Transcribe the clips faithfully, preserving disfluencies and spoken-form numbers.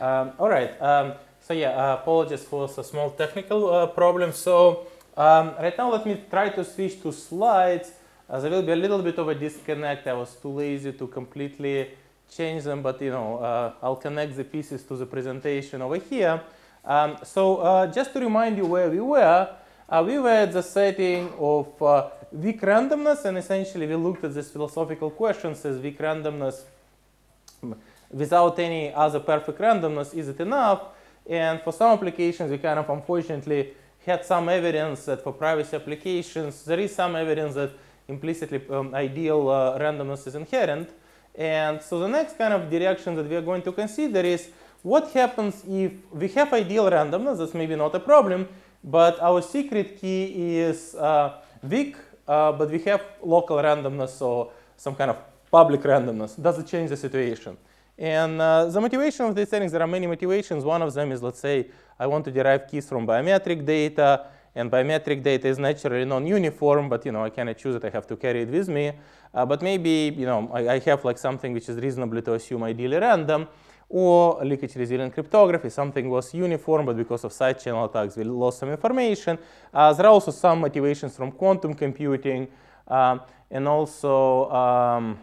Um, all right. Um, so yeah, uh, apologies for a small technical uh, problem. So um, right now, let me try to switch to slides. Uh, there will be a little bit of a disconnect. I was too lazy to completely change them, but you know, uh, I'll connect the pieces to the presentation over here. Um, so uh, just to remind you where we were, uh, we were at the setting of uh, weak randomness, and essentially we looked at these philosophical questions as weak randomness without any other perfect randomness, is it enough? And for some applications, we kind of unfortunately had some evidence that for privacy applications, there is some evidence that implicitly um, ideal uh, randomness is inherent. And so the next kind of direction that we are going to consider is what happens if we have ideal randomness. That's maybe not a problem, but our secret key is uh, weak, uh, but we have local randomness or some kind of public randomness. Does it change the situation? And uh, the motivation of these settings, there are many motivations. One of them is, let's say, I want to derive keys from biometric data, and biometric data is naturally non-uniform, but you know, I cannot choose it, I have to carry it with me. Uh, but maybe you know, I, I have like something which is reasonably to assume ideally random, or leakage resilient cryptography, something was uniform, but because of side channel attacks, we lost some information. Uh, there are also some motivations from quantum computing, um, and also, um,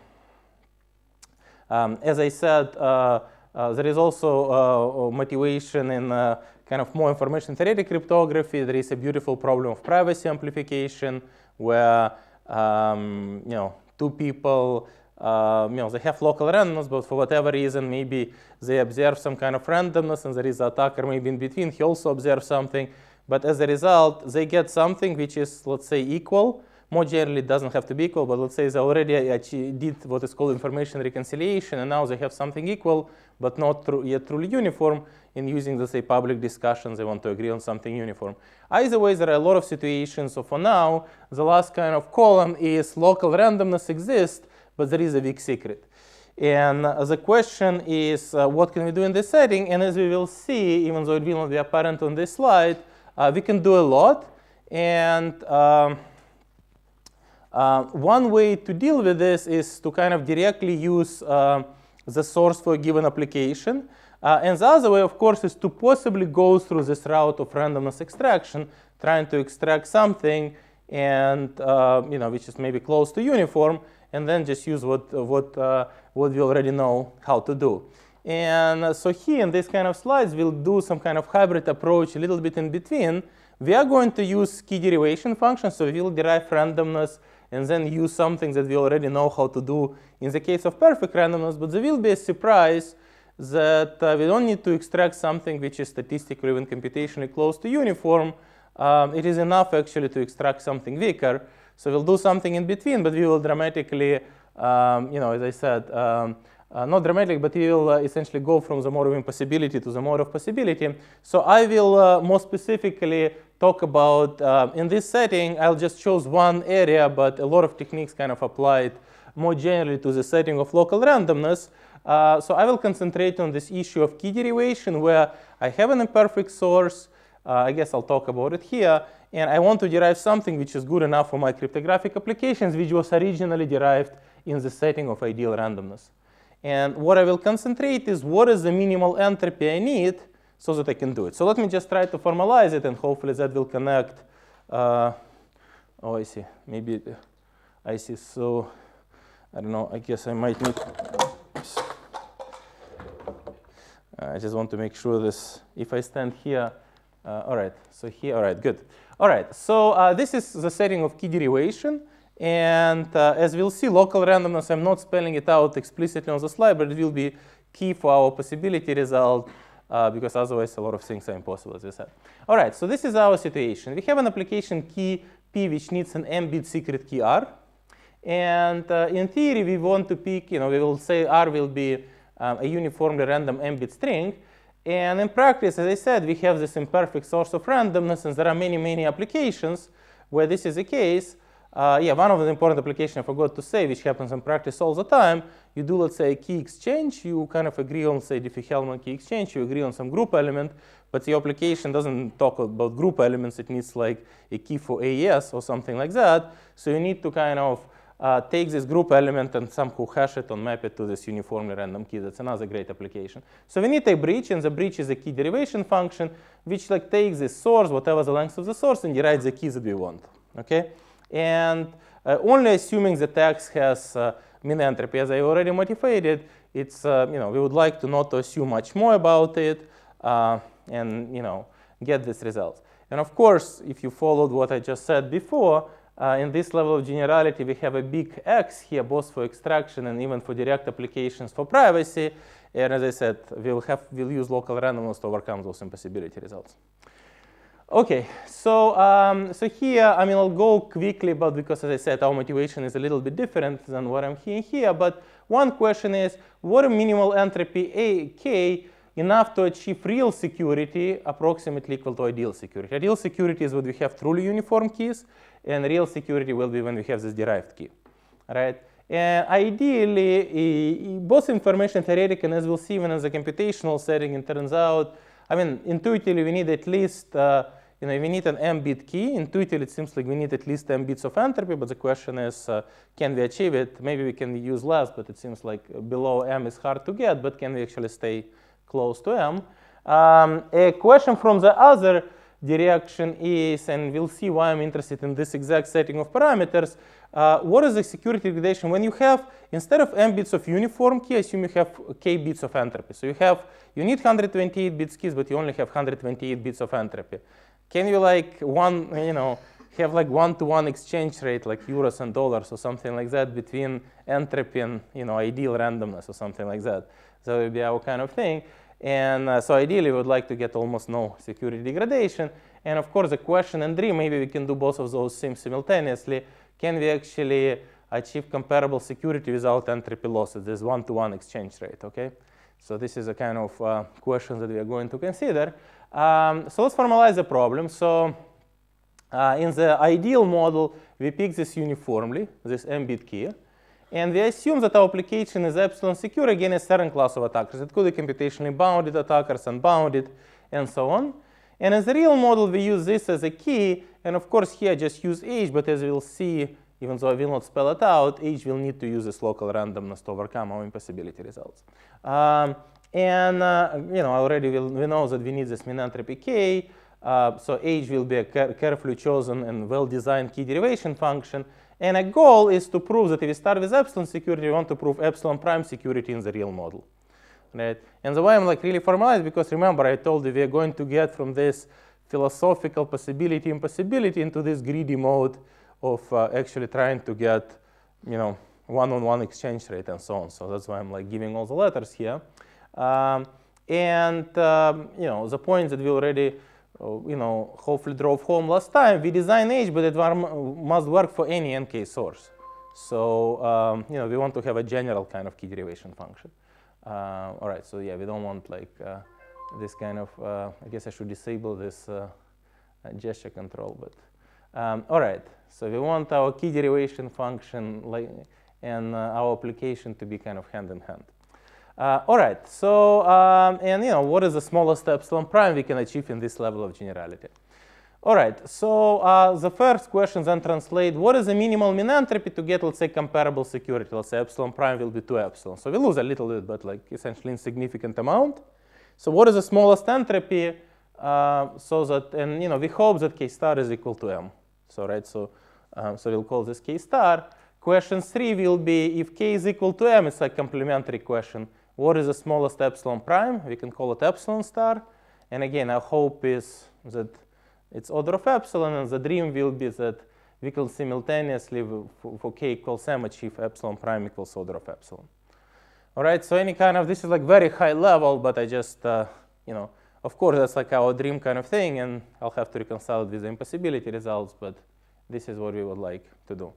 um, as I said, uh, uh, there is also uh, motivation in uh, kind of more information theoretic cryptography. There is a beautiful problem of privacy amplification, where um, you know, two people, uh, you know, they have local randomness, but for whatever reason, maybe they observe some kind of randomness, and there is an attacker maybe in between. He also observes something, but as a result, they get something which is, let's say, equal. More generally, it doesn't have to be equal, but let's say they already did what is called information reconciliation, and now they have something equal, but not tru yet truly uniform. In using, let's say, public discussions, they want to agree on something uniform. Either way, there are a lot of situations. So for now, the last kind of column is local randomness exists, but there is a weak secret. And uh, the question is, uh, what can we do in this setting? And as we will see, even though it will not be apparent on this slide, uh, we can do a lot. And um, Uh, one way to deal with this is to kind of directly use uh, the source for a given application. Uh, and the other way, of course, is to possibly go through this route of randomness extraction, trying to extract something and uh, you know, which is maybe close to uniform, and then just use what, what, uh, what we already know how to do. And uh, so here in this kind of slides, we'll do some kind of hybrid approach a little bit in between. We are going to use key derivation functions, so we'll derive randomness and then use something that we already know how to do in the case of perfect randomness. But there will be a surprise that uh, we don't need to extract something which is statistically or even computationally close to uniform. Um, it is enough actually to extract something weaker. So we'll do something in between, but we will dramatically, um, you know, as I said, um, uh, not dramatic, but we will uh, essentially go from the mode of impossibility to the mode of possibility. So I will uh, more specifically talk about, uh, in this setting, I'll just choose one area, but a lot of techniques kind of applied more generally to the setting of local randomness. Uh, so I will concentrate on this issue of key derivation, where I have an imperfect source. Uh, I guess I'll talk about it here. And I want to derive something which is good enough for my cryptographic applications, which was originally derived in the setting of ideal randomness. And what I will concentrate is what is the minimal entropy I need so that I can do it. So let me just try to formalize it, and hopefully that will connect. Uh, oh, I see. Maybe I see. So I don't know. I guess I might need. I just want to make sure this. If I stand here, uh, all right. So here, all right, good. All right. So uh, this is the setting of key derivation. And uh, as we'll see, local randomness, I'm not spelling it out explicitly on the slide, but it will be key for our possibility result, uh, because otherwise a lot of things are impossible, as I said. All right, so this is our situation. We have an application key P which needs an m-bit secret key R. And uh, in theory, we want to pick, you know, we will say R will be um, a uniformly random m-bit string. And in practice, as I said, we have this imperfect source of randomness, and there are many, many applications where this is the case. Uh, yeah, one of the important applications I forgot to say, which happens in practice all the time, you do, let's say, a key exchange. You kind of agree on, say, Diffie-Hellman key exchange. You agree on some group element, but the application doesn't talk about group elements. It needs like a key for A E S or something like that. So you need to kind of uh, take this group element and somehow hash it or map it to this uniformly random key. That's another great application. So we need a breach, and the breach is a key derivation function, which like takes this source, whatever the length of the source, and derives the keys that we want. Okay, and uh, only assuming the text has uh, min entropy, as I already motivated, it's uh, you know we would like to not to assume much more about it, uh, and you know get these results. And of course, if you followed what I just said before, uh, in this level of generality, we have a big X here, both for extraction and even for direct applications for privacy. And as I said, we'll have we'll use local randomness to overcome those impossibility results. Okay, so um, so here, I mean, I'll go quickly, but because as I said, our motivation is a little bit different than what I'm hearing here. But one question is, what a minimal entropy A K enough to achieve real security approximately equal to ideal security? Ideal security is when we have truly uniform keys, and real security will be when we have this derived key, right? And ideally, both information theoretic and as we'll see even in the computational setting, it turns out, I mean, intuitively we need at least, uh, you know, we need an m-bit key. Intuitively, it seems like we need at least m bits of entropy, but the question is, uh, can we achieve it? Maybe we can use less, but it seems like below m is hard to get, but can we actually stay close to m? Um, a question from the other direction is, and we'll see why I'm interested in this exact setting of parameters, uh, what is the security degradation when you have, instead of m bits of uniform key, assume you have k bits of entropy. So you have, you need one hundred twenty-eight bits keys, but you only have one hundred twenty-eight bits of entropy. Can you like one, you know, have like one-to-one exchange rate, like euros and dollars or something like that between entropy and, you know, ideal randomness or something like that? So that would be our kind of thing. And uh, so ideally, we would like to get almost no security degradation. And of course, the question and dream, maybe we can do both of those things simultaneously. Can we actually achieve comparable security without entropy losses? This one-to-one exchange rate, okay? So this is a kind of uh, question that we are going to consider. Um, so let's formalize the problem. So uh, in the ideal model, we pick this uniformly, this m-bit key. And we assume that our application is epsilon secure against a certain class of attackers. It could be computationally bounded attackers, unbounded, and so on. And in the real model, we use this as a key. And of course, here I just use H. But as we'll see, even though I will not spell it out, H will need to use this local randomness to overcome our impossibility results. Um, and uh, you know, already we'll, we know that we need this min entropy K. Uh, so H will be a care carefully chosen and well-designed key derivation function. And a goal is to prove that if we start with epsilon security, we want to prove epsilon prime security in the real model, right? And the way I'm like really formalized, because remember I told you we are going to get from this philosophical possibility impossibility into this greedy mode of uh, actually trying to get, you know, one-on-one exchange rate and so on. So that's why I'm like giving all the letters here. Um, and um, you know, the point that we already Uh, you know, hopefully drove home last time, we design H, but it must work for any N K source. So, um, you know, we want to have a general kind of key derivation function. Uh, all right, so yeah, we don't want like uh, this kind of, uh, I guess I should disable this uh, gesture control, but um, all right. So we want our key derivation function like, and uh, our application to be kind of hand in hand. Uh, all right, so, um, and you know, what is the smallest epsilon prime we can achieve in this level of generality? All right, so uh, the first question then translate, what is the minimal min entropy to get, let's say, comparable security? Let's say epsilon prime will be two epsilon. So we lose a little bit, but like essentially insignificant amount. So what is the smallest entropy? Uh, so that, and you know, we hope that K star is equal to M. So, right, so, um, so we'll call this K star. Question three will be, if K is equal to M, it's a complementary question. What is the smallest epsilon prime? We can call it epsilon star. And again, our hope is that it's order of epsilon, and the dream will be that we can simultaneously, for K equals M, achieve epsilon prime equals order of epsilon. All right, so any kind of, this is like very high level, but I just, uh, you know, of course, that's like our dream kind of thing, and I'll have to reconcile it with the impossibility results, but this is what we would like to do.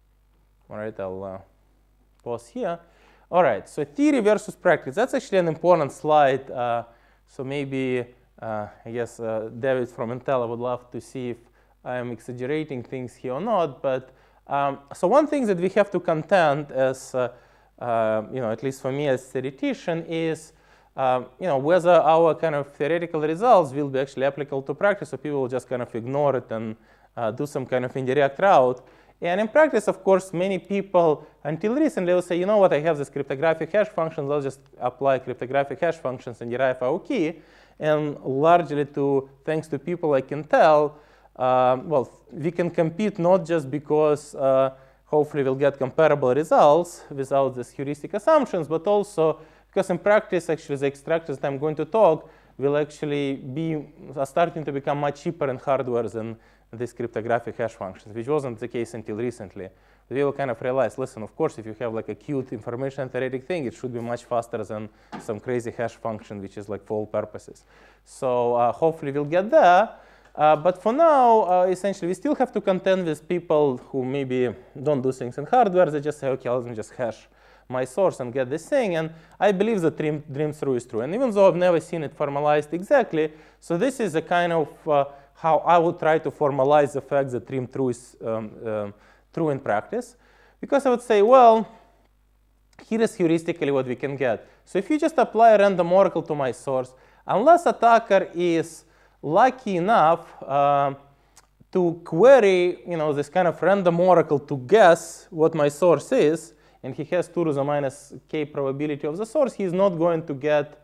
All right, I'll uh, pause here. All right, so theory versus practice. That's actually an important slide. Uh, so maybe, uh, I guess, uh, David from Intel would love to see if I'm exaggerating things here or not. But um, so one thing that we have to contend as, uh, uh, you know, at least for me as theoretician is, um, you know, whether our kind of theoretical results will be actually applicable to practice, or people will just kind of ignore it and uh, do some kind of indirect route. And in practice, of course, many people until recently will say, you know what, I have this cryptographic hash function, let's just apply cryptographic hash functions and derive our key. And largely to, thanks to people like Intel, uh, well, we can compete not just because uh, hopefully we'll get comparable results without these heuristic assumptions, but also because in practice, actually, the extractors that I'm going to talk will actually be are starting to become much cheaper in hardware than these cryptographic hash functions, which wasn't the case until recently. We will kind of realize, listen, of course, if you have like a cute information theoretic thing, it should be much faster than some crazy hash function, which is like for all purposes. So uh, hopefully we'll get there. Uh, but for now, uh, essentially, we still have to contend with people who maybe don't do things in hardware. They just say, OK, let me just hash my source and get this thing. And I believe the dream, dream through is true. And even though I've never seen it formalized exactly, so this is a kind of uh, how I would try to formalize the fact that dream through is um, um, true in practice. Because I would say, well, here is heuristically what we can get. So if you just apply a random oracle to my source, unless attacker is lucky enough uh, to query, you know, this kind of random oracle to guess what my source is, and he has two to the minus k probability of the source, he is not going to get,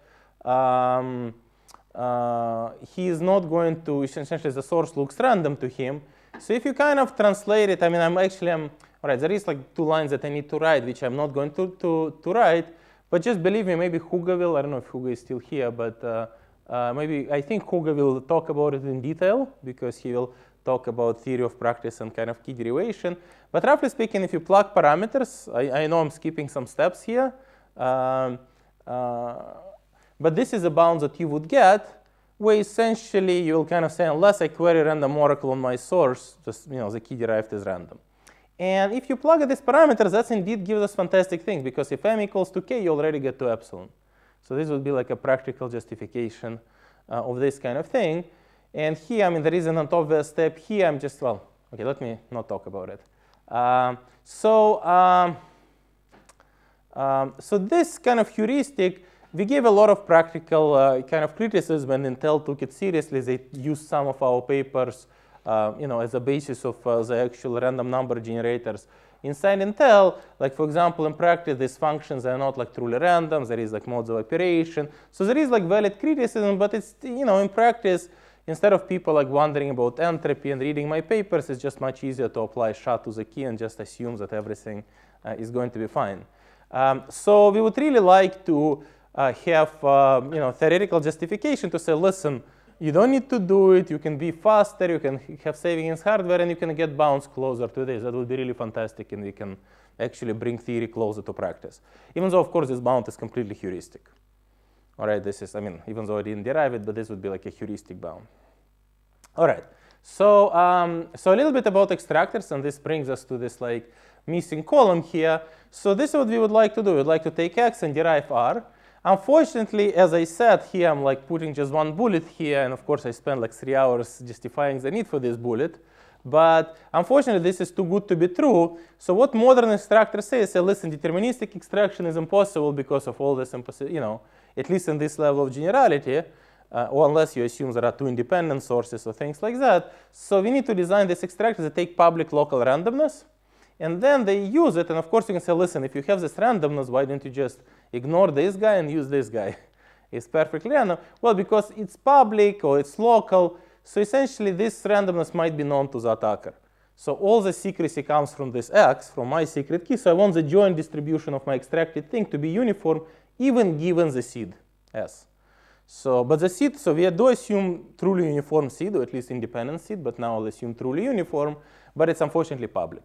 um, uh, he is not going to, essentially the source looks random to him. So if you kind of translate it, I mean, I'm actually, I'm, all right, there is like two lines that I need to write, which I'm not going to, to, to write, but just believe me, maybe Hugo will, I don't know if Hugo is still here, but uh, uh, maybe, I think Hugo will talk about it in detail, because he will talk about theory of practice and kind of key derivation. But roughly speaking, if you plug parameters, I, I know I'm skipping some steps here, um, uh, but this is a bound that you would get, where essentially you will kind of say, unless I query random oracle on my source, just, you know, the key derived is random. And if you plug these parameters, that indeed gives us fantastic things, because if m equals to k, you already get to epsilon. So this would be like a practical justification uh, of this kind of thing. And here, I mean, there is an obvious step here. I'm just, well, OK, let me not talk about it. Um, so, um, um, so this kind of heuristic, we gave a lot of practical uh, kind of criticism, and Intel took it seriously. They used some of our papers uh, you know, as a basis of uh, the actual random number generators inside Intel. Like, for example, in practice, these functions are not like truly random. There is like modes of operation. So there is like valid criticism, but it's, you know, in practice, instead of people like wondering about entropy and reading my papers, it's just much easier to apply S H A to the key and just assume that everything uh, is going to be fine. Um, so we would really like to uh, have uh, you know, theoretical justification to say, listen, you don't need to do it. You can be faster. You can have savings hardware, and you can get bounds closer to this. That would be really fantastic, and we can actually bring theory closer to practice. Even though, of course, this bound is completely heuristic. All right, this is, I mean, even though I didn't derive it, but this would be like a heuristic bound. All right, so, um, so a little bit about extractors, and this brings us to this like missing column here. So this is what we would like to do. We'd like to take X and derive R. Unfortunately, as I said here, I'm like putting just one bullet here, and of course I spent like three hours justifying the need for this bullet. But unfortunately, this is too good to be true. So what modern extractors say is, listen, deterministic extraction is impossible because of all this, you know, at least in this level of generality, uh, or unless you assume there are two independent sources or things like that. So we need to design this extractor that take public local randomness, and then they use it. And of course, you can say, listen, if you have this randomness, why don't you just ignore this guy and use this guy? It's perfectly random. Well, because it's public or it's local. So essentially, this randomness might be known to the attacker. So all the secrecy comes from this X, from my secret key. So I want the joint distribution of my extracted thing to be uniform, even given the seed S. So, but the seed, so we do assume truly uniform seed, or at least independent seed, but now I'll assume truly uniform, but it's unfortunately public,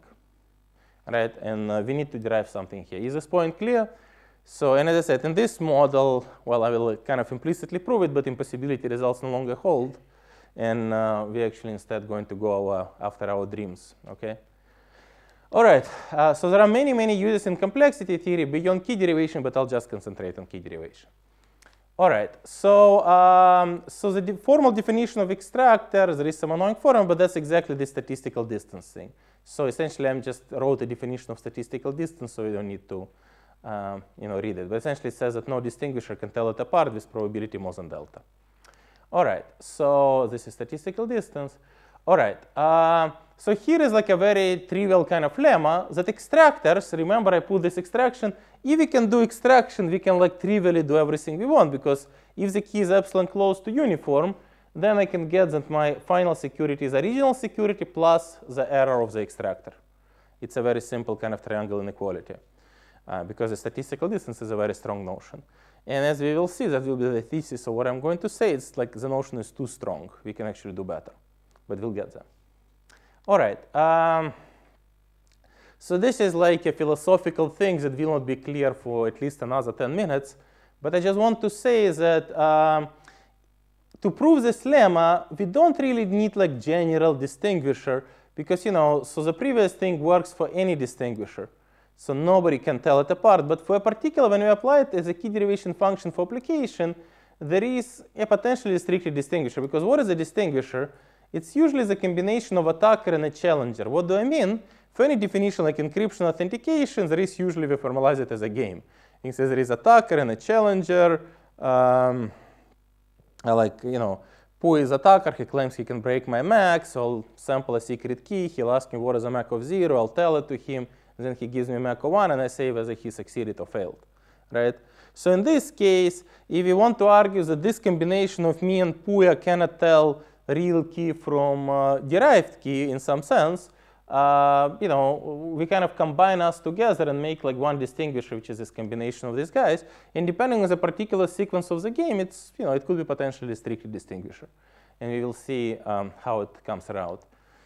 right? And uh, we need to derive something here. Is this point clear? So, and as I said, in this model, well, I will kind of implicitly prove it, but impossibility results no longer hold. And uh, we're actually instead going to go uh, after our dreams, okay? All right, uh, so there are many, many uses in complexity theory beyond key derivation, but I'll just concentrate on key derivation. All right, so, um, so the de formal definition of extractor, there is some annoying form, but that's exactly the statistical distance thing. So essentially, I'm just wrote a definition of statistical distance, so you don't need to um, you know, read it. But essentially, it says that no distinguisher can tell it apart with probability more than delta. All right, so this is statistical distance. All right, uh, so here is like a very trivial kind of lemma that extractors, remember I put this extraction, if we can do extraction, we can like trivially do everything we want, because if the key is epsilon close to uniform, then I can get that my final security is original security plus the error of the extractor. It's a very simple kind of triangle inequality, uh, because the statistical distance is a very strong notion. And as we will see, that will be the thesis of what I'm going to say. It's like the notion is too strong. We can actually do better, but we'll get there. All right. Um, so this is like a philosophical thing that will not be clear for at least another ten minutes. But I just want to say that um, to prove this lemma, we don't really need like general distinguisher, because, you know, so the previous thing works for any distinguisher. So nobody can tell it apart. But for a particular, when we apply it as a key derivation function for application, there is a potentially restricted distinguisher. Because what is a distinguisher? It's usually the combination of attacker and a challenger. What do I mean? For any definition like encryption authentication, there is usually we formalize it as a game. It says there is attacker and a challenger. Um, like, you know, Pompeu is attacker. He claims he can break my Mac. So I'll sample a secret key. He'll ask me what is a Mac of zero. I'll tell it to him. Then he gives me Mac of one, and I say whether he succeeded or failed, right? So in this case, if you want to argue that this combination of me and Pompeu cannot tell real key from uh, derived key in some sense, uh, you know, we kind of combine us together and make like one distinguisher, which is this combination of these guys. And depending on the particular sequence of the game, it's, you know, it could be potentially restricted distinguisher. And we will see um, how it comes around.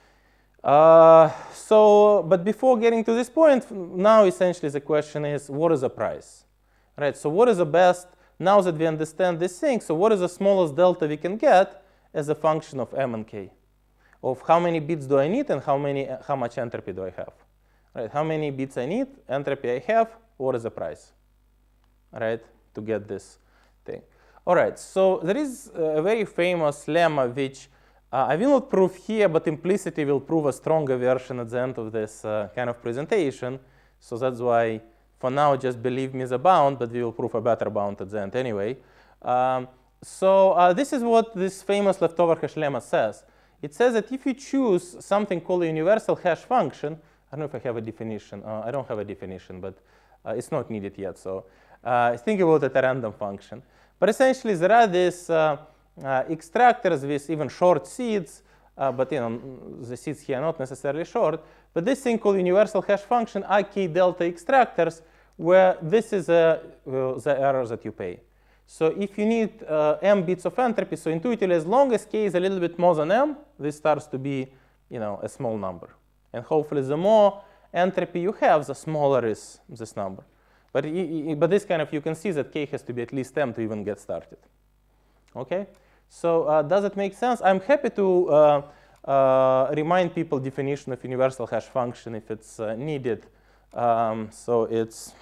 Uh, so, but before getting to this point, now essentially the question is, what is the price? Right, so what is the best, now that we understand this thing, so what is the smallest delta we can get as a function of m and k? Of how many bits do I need and how, many, how much entropy do I have? Right, how many bits I need, entropy I have, what is the price? Right, to get this thing. All right, so there is a very famous lemma which Uh, I will not prove here, but implicitly will prove a stronger version at the end of this uh, kind of presentation. So that's why, for now, just believe me the bound, but we will prove a better bound at the end anyway. Um, so uh, this is what this famous leftover hash lemma says. It says that if you choose something called a universal hash function, I don't know if I have a definition. Uh, I don't have a definition, but uh, it's not needed yet. So uh, think about it, a random function. But essentially, there are these uh, Uh, extractors with even short seeds, uh, but you know the seeds here are not necessarily short. But this thing called universal hash function, I k delta extractors, where this is uh, uh, the error that you pay. So if you need uh, m bits of entropy, so intuitively, as long as k is a little bit more than m, this starts to be, you know, a small number. And hopefully, the more entropy you have, the smaller is this number. But but this kind of, you can see that k has to be at least m to even get started. Okay. So uh, does it make sense? I'm happy to uh, uh, remind people definition of universal hash function if it's uh, needed. Um, so it's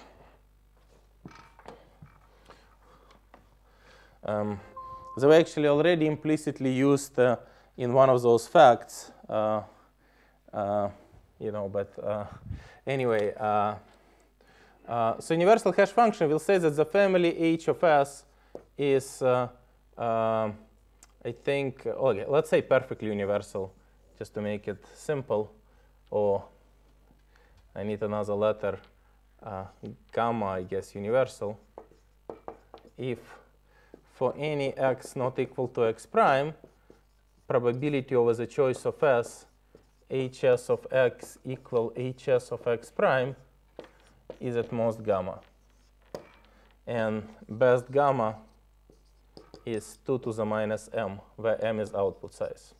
um, they were actually already implicitly used uh, in one of those facts, uh, uh, you know. But uh, anyway, uh, uh, so universal hash function will say that the family H of S is uh, uh, I think, okay, let's say perfectly universal, just to make it simple. Or I need another letter, uh, gamma, I guess, universal. If for any x not equal to x prime, probability over the choice of s, hs of x equal hs of x prime, is at most gamma. And best gamma is two to the minus m, where m is output size.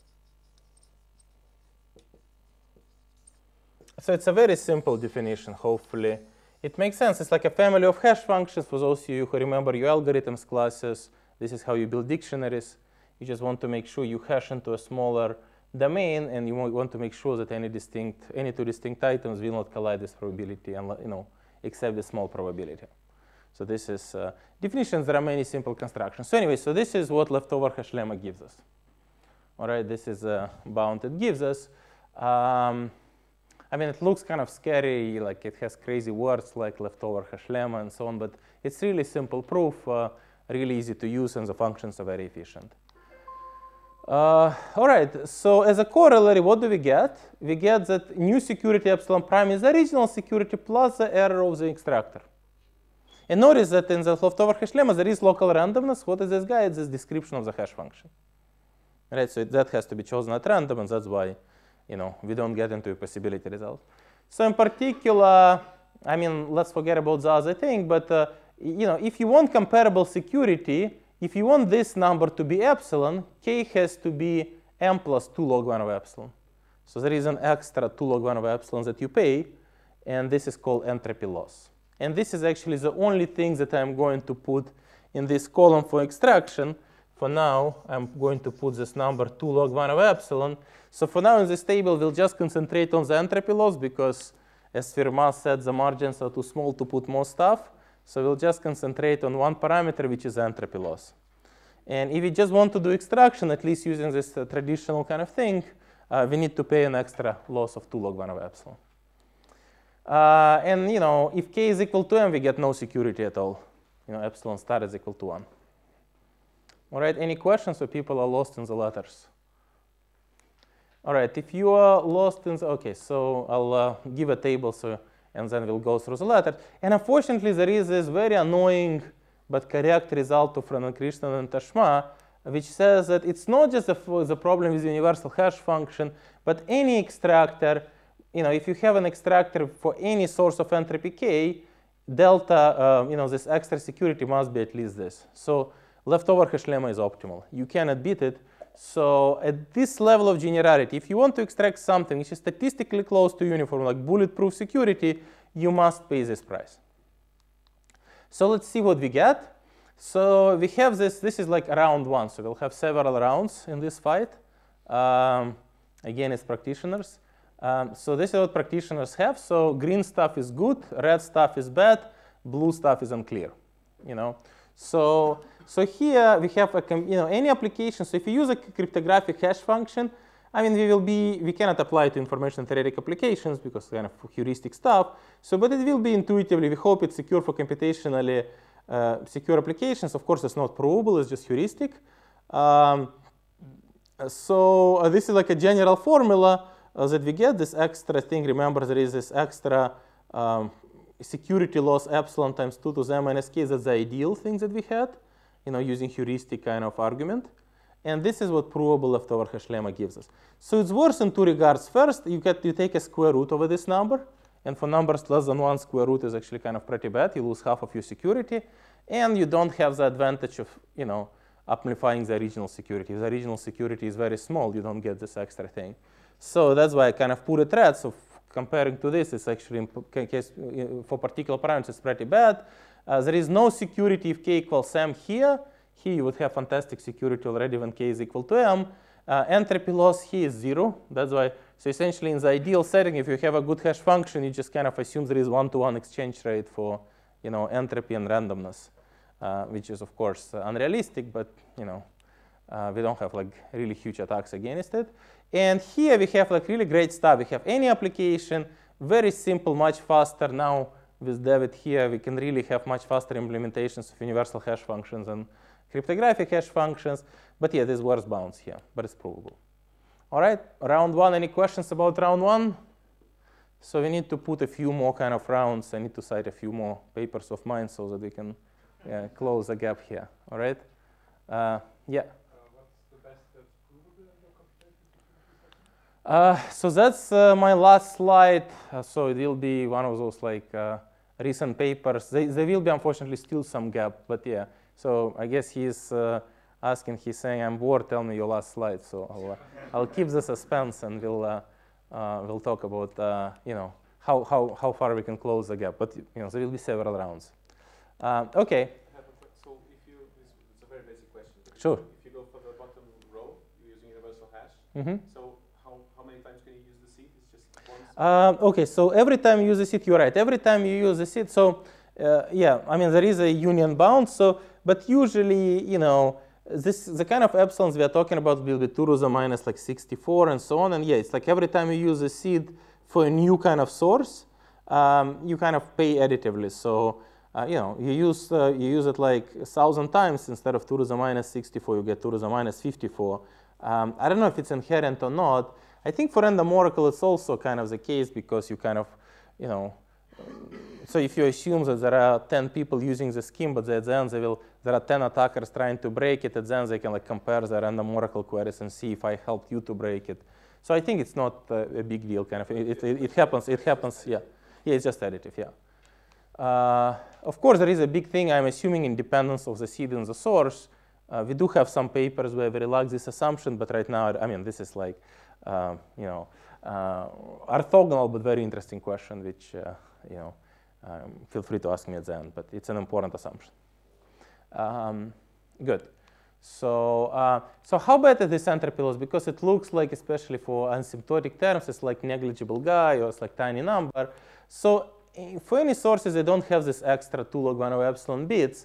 So it's a very simple definition, hopefully. It makes sense. It's like a family of hash functions. For those of you who remember your algorithms classes, this is how you build dictionaries. You just want to make sure you hash into a smaller domain, and you want to make sure that any distinct, any two distinct items will not collide with probability, and, you know, except the small probability. So this is uh, definitions. There are many simple constructions. So anyway, so this is what leftover hash lemma gives us. All right, this is a bound it gives us. Um, I mean, it looks kind of scary, like it has crazy words like leftover hash lemma and so on, but it's really simple proof, uh, really easy to use, and the functions are very efficient. Uh, all right, so as a corollary, what do we get? We get that new security epsilon prime is the original security plus the error of the extractor. And notice that in the leftover hash lemma, there is local randomness. What is this guy? It's this description of the hash function. Right, so it, that has to be chosen at random, and that's why, you know, we don't get into a possibility result. So in particular, I mean, let's forget about the other thing, but uh, you know, if you want comparable security, if you want this number to be epsilon, k has to be m plus two log one of epsilon. So there is an extra two log one of epsilon that you pay, and this is called entropy loss. And this is actually the only thing that I'm going to put in this column for extraction. For now, I'm going to put this number two log one of epsilon. So for now in this table, we'll just concentrate on the entropy loss because, as Firma said, the margins are too small to put more stuff. So we'll just concentrate on one parameter, which is entropy loss. And if you just want to do extraction, at least using this uh, traditional kind of thing, uh, we need to pay an extra loss of two log one of epsilon. Uh, and you know, if k is equal to m, we get no security at all. You know, epsilon star is equal to one. All right, any questions or people are lost in the letters? All right, if you are lost in the, OK, so I'll uh, give a table, so, and then we'll go through the letters. And unfortunately, there is this very annoying but correct result of Randomness and Tashma, which says that it's not just the, the problem with the universal hash function, but any extractor, you know, if you have an extractor for any source of entropy k, delta, uh, you know, this extra security must be at least this. So leftover hash lemma is optimal. You cannot beat it. So at this level of generality, if you want to extract something which is statistically close to uniform, like bulletproof security, you must pay this price. So let's see what we get. So we have this. This is like round one. So we'll have several rounds in this fight. Um, again, it's practitioners. Um, so this is what practitioners have. So green stuff is good, red stuff is bad, blue stuff is unclear. You know. So so here we have a you know any application. So if you use a cryptographic hash function, I mean we will be we cannot apply it to information theoretic applications because kind of heuristic stuff. So but it will be intuitively. We hope it's secure for computationally uh, secure applications. Of course, it's not provable. It's just heuristic. Um, so uh, this is like a general formula uh, that we get this extra thing. Remember, there is this extra um, security loss epsilon times two to the minus k. That's the ideal thing that we had, you know, using heuristic kind of argument. And this is what provable leftover hash lemma gives us. So it's worse in two regards. First, you get you take a square root over this number, and for numbers less than one, square root is actually kind of pretty bad. You lose half of your security, and you don't have the advantage of you know amplifying the original security. If the original security is very small, you don't get this extra thing. So that's why I kind of put a thread. So comparing to this, it's actually in case for particular parameters it's pretty bad. Uh, there is no security if k equals m here. Here you would have fantastic security already when k is equal to m. Uh, entropy loss here is zero. That's why, so essentially in the ideal setting, if you have a good hash function, you just kind of assume there is one-to-one exchange rate for you know, entropy and randomness, uh, which is of course uh, unrealistic, but you know, uh, we don't have like really huge attacks against it. And here we have like really great stuff. We have any application, very simple, much faster. Now with David here, we can really have much faster implementations of universal hash functions and cryptographic hash functions, but yeah, there's worse bounds here, but it's provable. All right, round one, any questions about round one? So we need to put a few more kind of rounds. I need to cite a few more papers of mine so that we can yeah, close the gap here, all right? Uh, yeah? Uh, what's the best that's provable in the computational? Uh, so that's uh, my last slide. Uh, so it will be one of those like uh, recent papers. They, there will be unfortunately still some gap, but yeah. So I guess he's uh, asking, he's saying, I'm bored, tell me your last slide. So I'll, uh, I'll keep the suspense and we'll, uh, uh, we'll talk about, uh, you know, how, how, how far we can close the gap. But, you know, there will be several rounds. Uh, OK. So if you, this, it's a very basic question. Sure. If you go for the bottom row, you're using universal hash. Mm-hmm. So how, how many times can you use the seed? It's just once? Uh, OK, so every time you use the seed, you're right. Every time you use the seed, so uh, yeah, I mean, there is a union bound. So, but usually, you know, this the kind of epsilons we are talking about will be two to the minus like sixty-four and so on. And yeah, it's like every time you use a seed for a new kind of source, um, you kind of pay additively. So uh, you know, you use uh, you use it like a thousand times instead of two to the minus sixty-four, you get two to the minus fifty-four. Um, I don't know if it's inherent or not. I think for random oracle it's also kind of the case because you kind of, you know, so if you assume that there are ten people using the scheme, but at the end they will, there are ten attackers trying to break it, at the end they can like compare the random oracle queries and see if I helped you to break it. So I think it's not uh, a big deal, kind of. It, it, it happens, it happens, yeah. Yeah, it's just additive, yeah. Uh, of course, there is a big thing, I'm assuming independence of the seed and the source. Uh, we do have some papers where we relax this assumption, but right now, I mean, this is like, uh, you know, uh, orthogonal but very interesting question, which, uh, you know, um, feel free to ask me at the end, but it's an important assumption. Um, good. So, uh, so how bad is this entropy loss? Because it looks like, especially for asymptotic terms, it's like negligible guy or it's like tiny number. So for any sources that don't have this extra two log one over epsilon bits,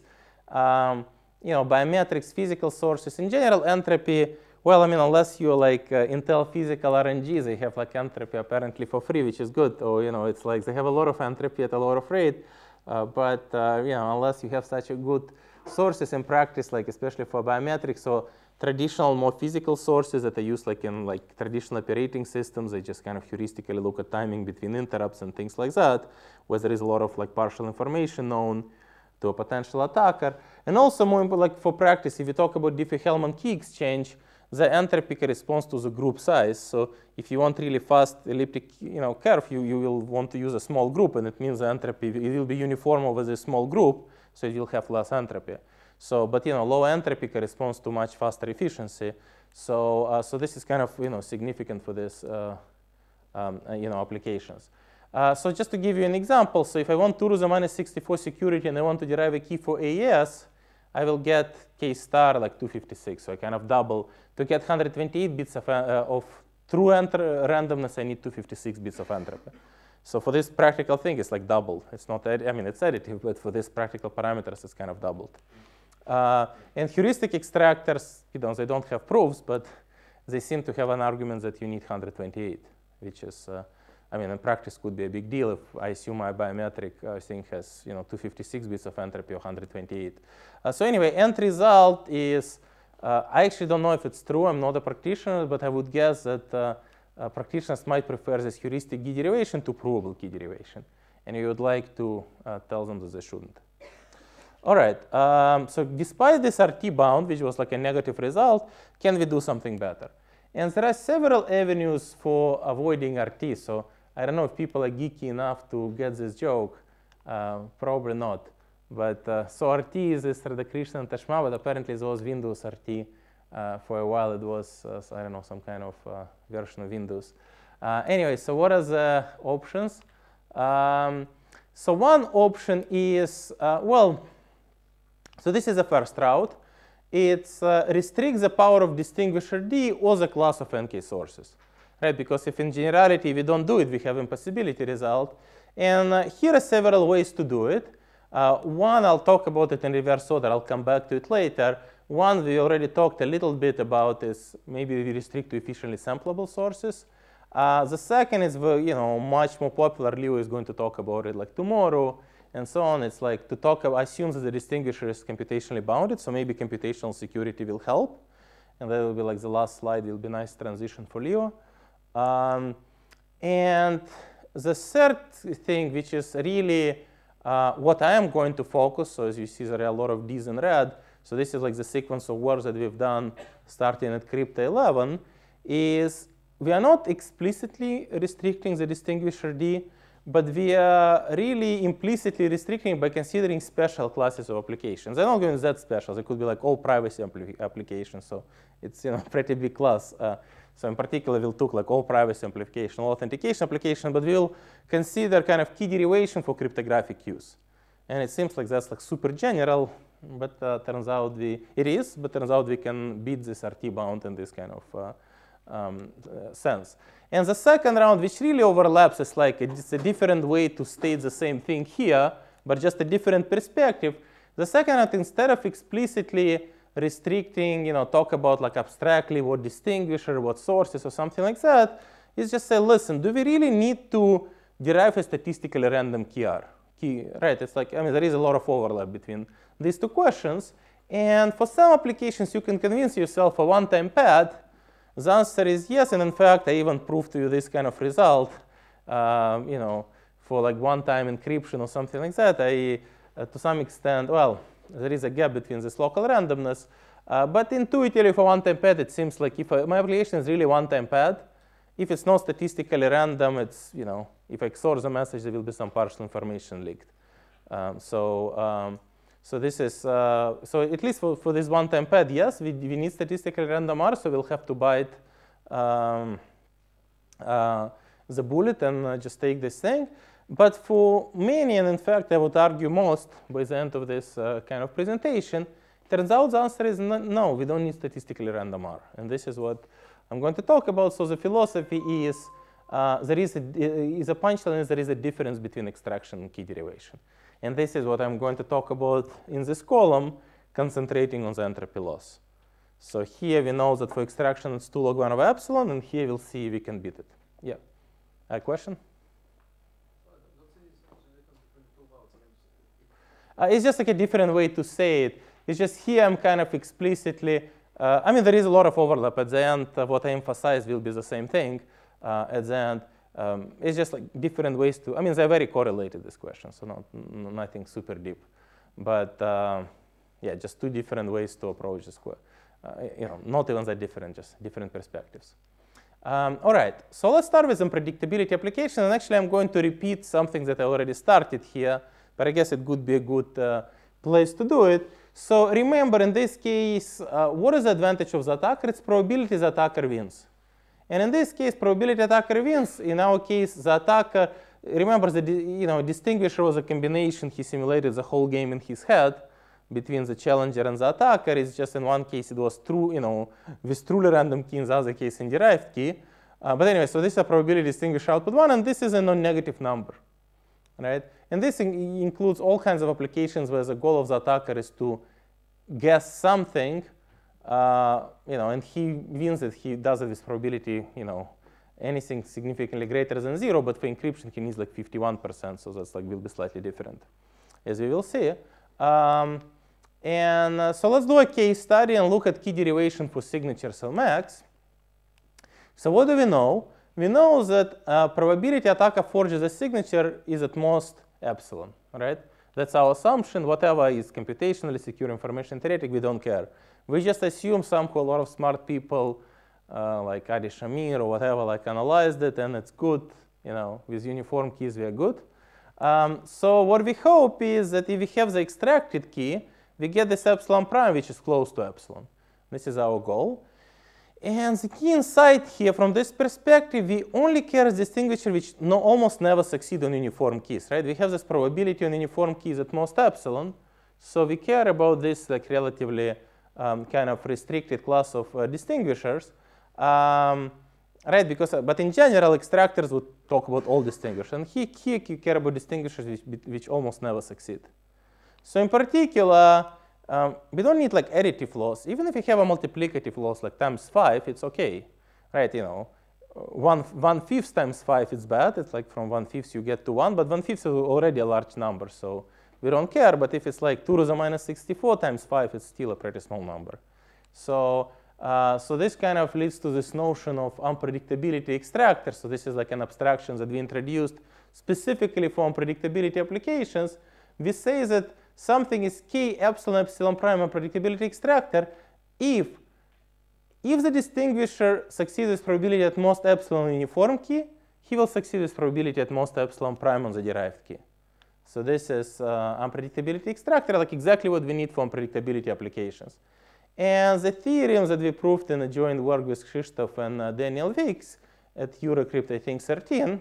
um, you know, biometrics, physical sources, in general, entropy, well, I mean, unless you're like uh, Intel physical R N G, they have like entropy apparently for free, which is good. Or, you know, it's like they have a lot of entropy at a lot of rate. Uh, but, uh, you know, unless you have such a good sources in practice, like especially for biometrics, so traditional, more physical sources that are used like in like traditional operating systems, they just kind of heuristically look at timing between interrupts and things like that, where there is a lot of like partial information known to a potential attacker. And also more like for practice, if you talk about Diffie-Hellman key exchange, the entropy corresponds to the group size. So if you want really fast elliptic, you know, curve, you, you will want to use a small group, and it means the entropy it will be uniform over this small group, so you'll have less entropy. So, but you know, low entropy corresponds to much faster efficiency. So, uh, so this is kind of you know significant for this uh, um, uh, you know applications. Uh, so just to give you an example, so if I want two to the minus sixty-four security and I want to derive a key for A E S, I will get K star like two fifty-six. So I kind of double. To get one hundred twenty-eight bits of, uh, of true randomness, I need two fifty-six bits of entropy. So for this practical thing, it's like doubled. It's not, I mean, it's additive, but for this practical parameters, it's kind of doubled. Uh, and heuristic extractors, you know, they don't have proofs, but they seem to have an argument that you need one hundred twenty-eight, which is, uh, I mean, in practice could be a big deal if I assume my biometric uh, thing has, you know, two fifty-six bits of entropy or one hundred twenty-eight. Uh, so anyway, end result is, uh, I actually don't know if it's true. I'm not a practitioner, but I would guess that uh, uh, practitioners might prefer this heuristic key derivation to provable key derivation. And you would like to uh, tell them that they shouldn't. All right, um, so despite this R T bound, which was like a negative result, can we do something better? And there are several avenues for avoiding R T. So I don't know if people are geeky enough to get this joke. Uh, probably not. But uh, so R T is this Radhakrishnan and Tashma, but apparently it was Windows R T. Uh, for a while it was, uh, I don't know, some kind of uh, version of Windows. Uh, anyway, so what are the options? Um, so one option is, uh, well, so this is the first route. It uh, restricts the power of distinguisher D or the class of N K sources, right? Because if in generality we don't do it, we have impossibility result. And uh, here are several ways to do it. Uh, one, I'll talk about it in reverse order. I'll come back to it later. One, we already talked a little bit about is maybe we restrict to efficiently samplable sources. Uh, the second is, you know, much more popular. Leo is going to talk about it like tomorrow. And so on. It's like to talk about, assume that the distinguisher is computationally bounded, so maybe computational security will help. And that will be like the last slide. It will be a nice transition for Leo. Um, and the third thing, which is really uh, what I am going to focus, so as you see, there are a lot of D's in red. So this is like the sequence of works that we've done starting at Crypto eleven, is we are not explicitly restricting the distinguisher D, but we are really implicitly restricting by considering special classes of applications. They're not going to be that special. They could be like all privacy applications. So it's you know pretty big class. Uh, so in particular, we'll take like all privacy amplification, all authentication application, but we'll consider kind of key derivation for cryptographic use. And it seems like that's like super general, but uh, turns out we it is. But turns out we can beat this R T bound in this kind of uh, um, uh, sense. And the second round, which really overlaps, is like it's a different way to state the same thing here, but just a different perspective. The second round, instead of explicitly restricting, you know, talk about like abstractly what distinguisher, what sources, or something like that, is just say, listen, do we really need to derive a statistically random key R? Key, right? It's like, I mean, there is a lot of overlap between these two questions. And for some applications, you can convince yourself a one-time pad The answer is yes, and in fact, I even proved to you this kind of result. Um, you know, for like one-time encryption or something like that, I, uh, to some extent, well, there is a gap between this local randomness. Uh, but intuitively, for one-time pad, it seems like if I, my application is really one-time pad, if it's not statistically random, it's, you know, if I X O R the message, there will be some partial information leaked. Um, so, um, so this is, uh, so at least for, for this one-time pad, yes, we, we need statistically random R, so we'll have to bite um, uh, the bullet and uh, just take this thing. But for many, and in fact, I would argue most by the end of this uh, kind of presentation, turns out the answer is no, no, we don't need statistically random R. And this is what I'm going to talk about. So the philosophy is uh, there is a, is a punchline is there is a difference between extraction and key derivation. And this is what I'm going to talk about in this column, concentrating on the entropy loss. So here we know that for extraction it's two log one of epsilon, and here we'll see if we can beat it. Yeah. A question? Uh, it's just like a different way to say it. It's just here I'm kind of explicitly, uh, I mean, there is a lot of overlap. At the end, uh, what I emphasize will be the same thing. Uh, at the end, um, it's just like different ways to, I mean, they're very correlated, this question, so not, nothing super deep. But uh, yeah, just two different ways to approach this question. Uh, you know, not even that different, just different perspectives. Um, all right, so let's start with some predictability application. And actually, I'm going to repeat something that I already started here, but I guess it could be a good uh, place to do it. So remember, in this case, uh, what is the advantage of the attacker? It's probability the attacker wins. And in this case, probability attacker wins. In our case, the attacker, remember, the you know, distinguisher was a combination. He simulated the whole game in his head between the challenger and the attacker. It's just in one case it was true, you know, with truly random key, in the other case in derived key. Uh, but anyway, so this is a probability distinguisher output one, and this is a non-negative number, right? And this in includes all kinds of applications where the goal of the attacker is to guess something, uh, you know, and he wins it. He does it with probability, you know, anything significantly greater than zero. But for encryption, he needs like fifty-one percent, so that's like will be slightly different, as we will see. Um, and uh, so let's do a case study and look at key derivation for signature cell max. So what do we know? We know that uh, probability attacker forges a signature is at most epsilon, right? That's our assumption. Whatever is computationally secure information theoretic, we don't care. We just assume somehow a lot of smart people, uh, like Adi Shamir or whatever, like analyzed it, and it's good. You know, with uniform keys, we are good. Um, so what we hope is that if we have the extracted key, we get this epsilon prime, which is close to epsilon. This is our goal. And the key insight here, from this perspective, we only care as distinguisher which no, almost never succeed on uniform keys, right? We have this probability on uniform keys at most epsilon. So we care about this like relatively um, kind of restricted class of uh, distinguishers, um, right? Because, uh, but in general, extractors would talk about all distinguishers. And here, here you care about distinguishers which, which almost never succeed. So in particular, Um, we don't need like additive loss. Even if you have a multiplicative loss like times five, it's okay, right? You know, one one fifth times five is bad. It's like from one fifth you get to one, but one fifth is already a large number, so we don't care. But if it's like two to the minus sixty-four times five, it's still a pretty small number. So uh, so this kind of leads to this notion of unpredictability extractor. So this is like an abstraction that we introduced specifically for unpredictability applications. We say that something is k epsilon epsilon prime unpredictability extractor if if the distinguisher succeeds with probability at most epsilon on uniform key, he will succeed with probability at most epsilon prime on the derived key. So this is uh, unpredictability extractor, like exactly what we need for unpredictability applications. And the theorem that we proved in a joint work with Krzysztof and uh, Daniel Wicks at Eurocrypt, I think thirteen.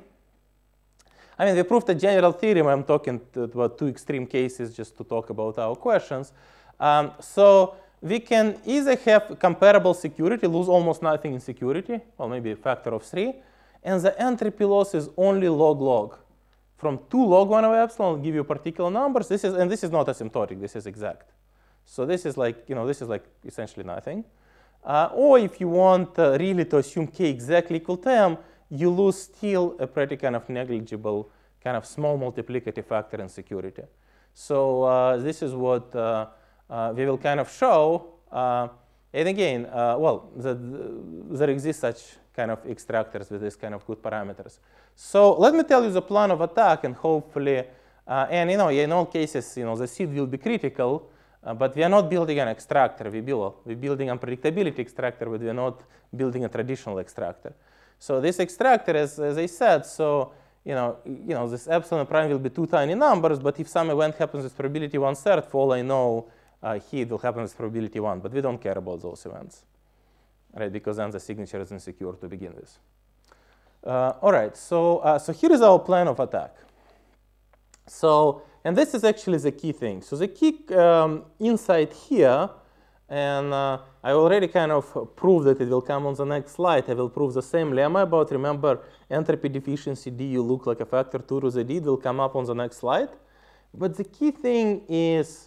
I mean, we proved a general theorem. I'm talking about two extreme cases just to talk about our questions. Um, so we can either have comparable security, lose almost nothing in security, well, maybe a factor of three, and the entropy loss is only log-log. From two log one of epsilon, I'll give you particular numbers. This is, and this is not asymptotic. This is exact. So this is like, you know, this is like essentially nothing. Uh, or if you want uh, really to assume k exactly equal to m, you lose still a pretty kind of negligible kind of small multiplicative factor in security. So uh, this is what uh, uh, we will kind of show. Uh, And again, uh, well, the, the, there exist such kind of extractors with this kind of good parameters. So let me tell you the plan of attack, and hopefully, uh, and you know, in all cases, you know, the seed will be critical, uh, but we are not building an extractor. We build, we're building a predictability extractor, but we're not building a traditional extractor. So this extractor, as, as I said, so you know, you know, this epsilon prime will be two tiny numbers, but if some event happens with probability one third, for all I know, uh, here it will happen with probability one, but we don't care about those events, right? Because then the signature is insecure to begin with. Uh, all right, so uh, so here is our plan of attack. So, and this is actually the key thing. So the key um, insight here, and uh, I already kind of proved that it will come on the next slide. I will prove the same lemma about, remember, entropy deficiency d, you look like a factor two to the d. It will come up on the next slide. But the key thing is,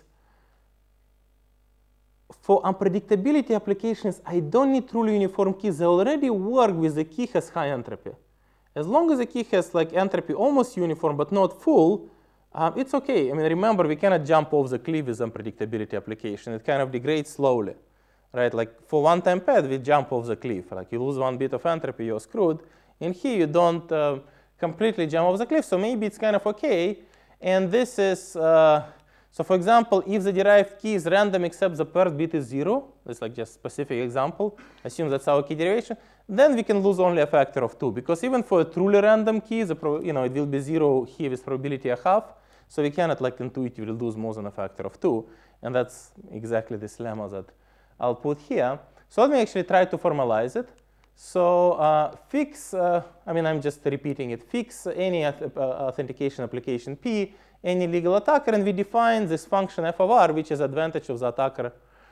for unpredictability applications, I don't need truly uniform keys. They already work with the key has high entropy. As long as the key has like entropy almost uniform but not full, um, it's okay. I mean, remember, we cannot jump off the cliff with unpredictability application. It kind of degrades slowly, right? Like for one-time pad, we jump off the cliff. Like you lose one bit of entropy, you're screwed. And here you don't uh, completely jump off the cliff, so maybe it's kind of okay. And this is, uh, so for example, if the derived key is random except the paired bit is zero, that's like just specific example, assume that's our key derivation, then we can lose only a factor of two. Because even for a truly random key, the pro, you know, it will be zero here with probability a half. So we cannot like intuitively lose more than a factor of two. And that's exactly this lemma that I'll put here. So let me actually try to formalize it. So uh, fix, uh, I mean, I'm just repeating it, fix any uh, authentication application P, any legal attacker, and we define this function f of r, which is advantage of the attacker.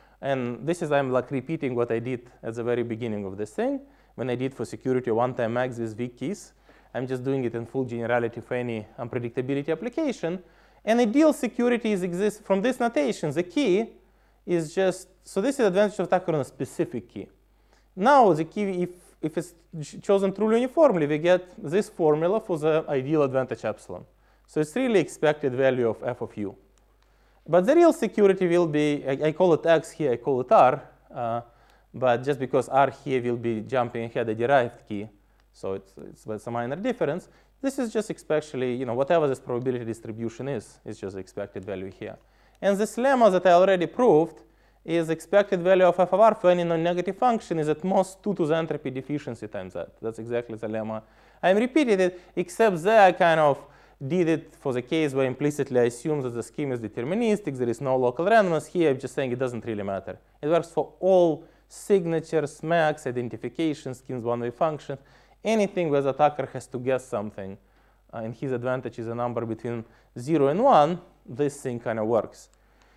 And this is, I'm like repeating what I did at the very beginning of this thing, when I did for security one-time max with weak keys. I'm just doing it in full generality for any unpredictability application. And ideal securities exist from this notation. The key is just, so this is advantage of attacker on a specific key. Now the key, if, if it's chosen truly uniformly, we get this formula for the ideal advantage epsilon. So it's really expected value of f of u. But the real security will be, I, I call it x here, I call it r. Uh, but just because r here will be jumping ahead a derived key, so it's, it's, it's a minor difference. This is just especially, you know, whatever this probability distribution is, is just the expected value here. And this lemma that I already proved is expected value of f of r for any non-negative function is at most two to the entropy deficiency times that. That's exactly the lemma. I'm repeating it, except there I kind of did it for the case where implicitly I assume that the scheme is deterministic, there is no local randomness. Here I'm just saying it doesn't really matter. It works for all signatures, max, identification schemes, one-way functions, anything where the attacker has to guess something, uh, and his advantage is a number between zero and one, this thing kind of works.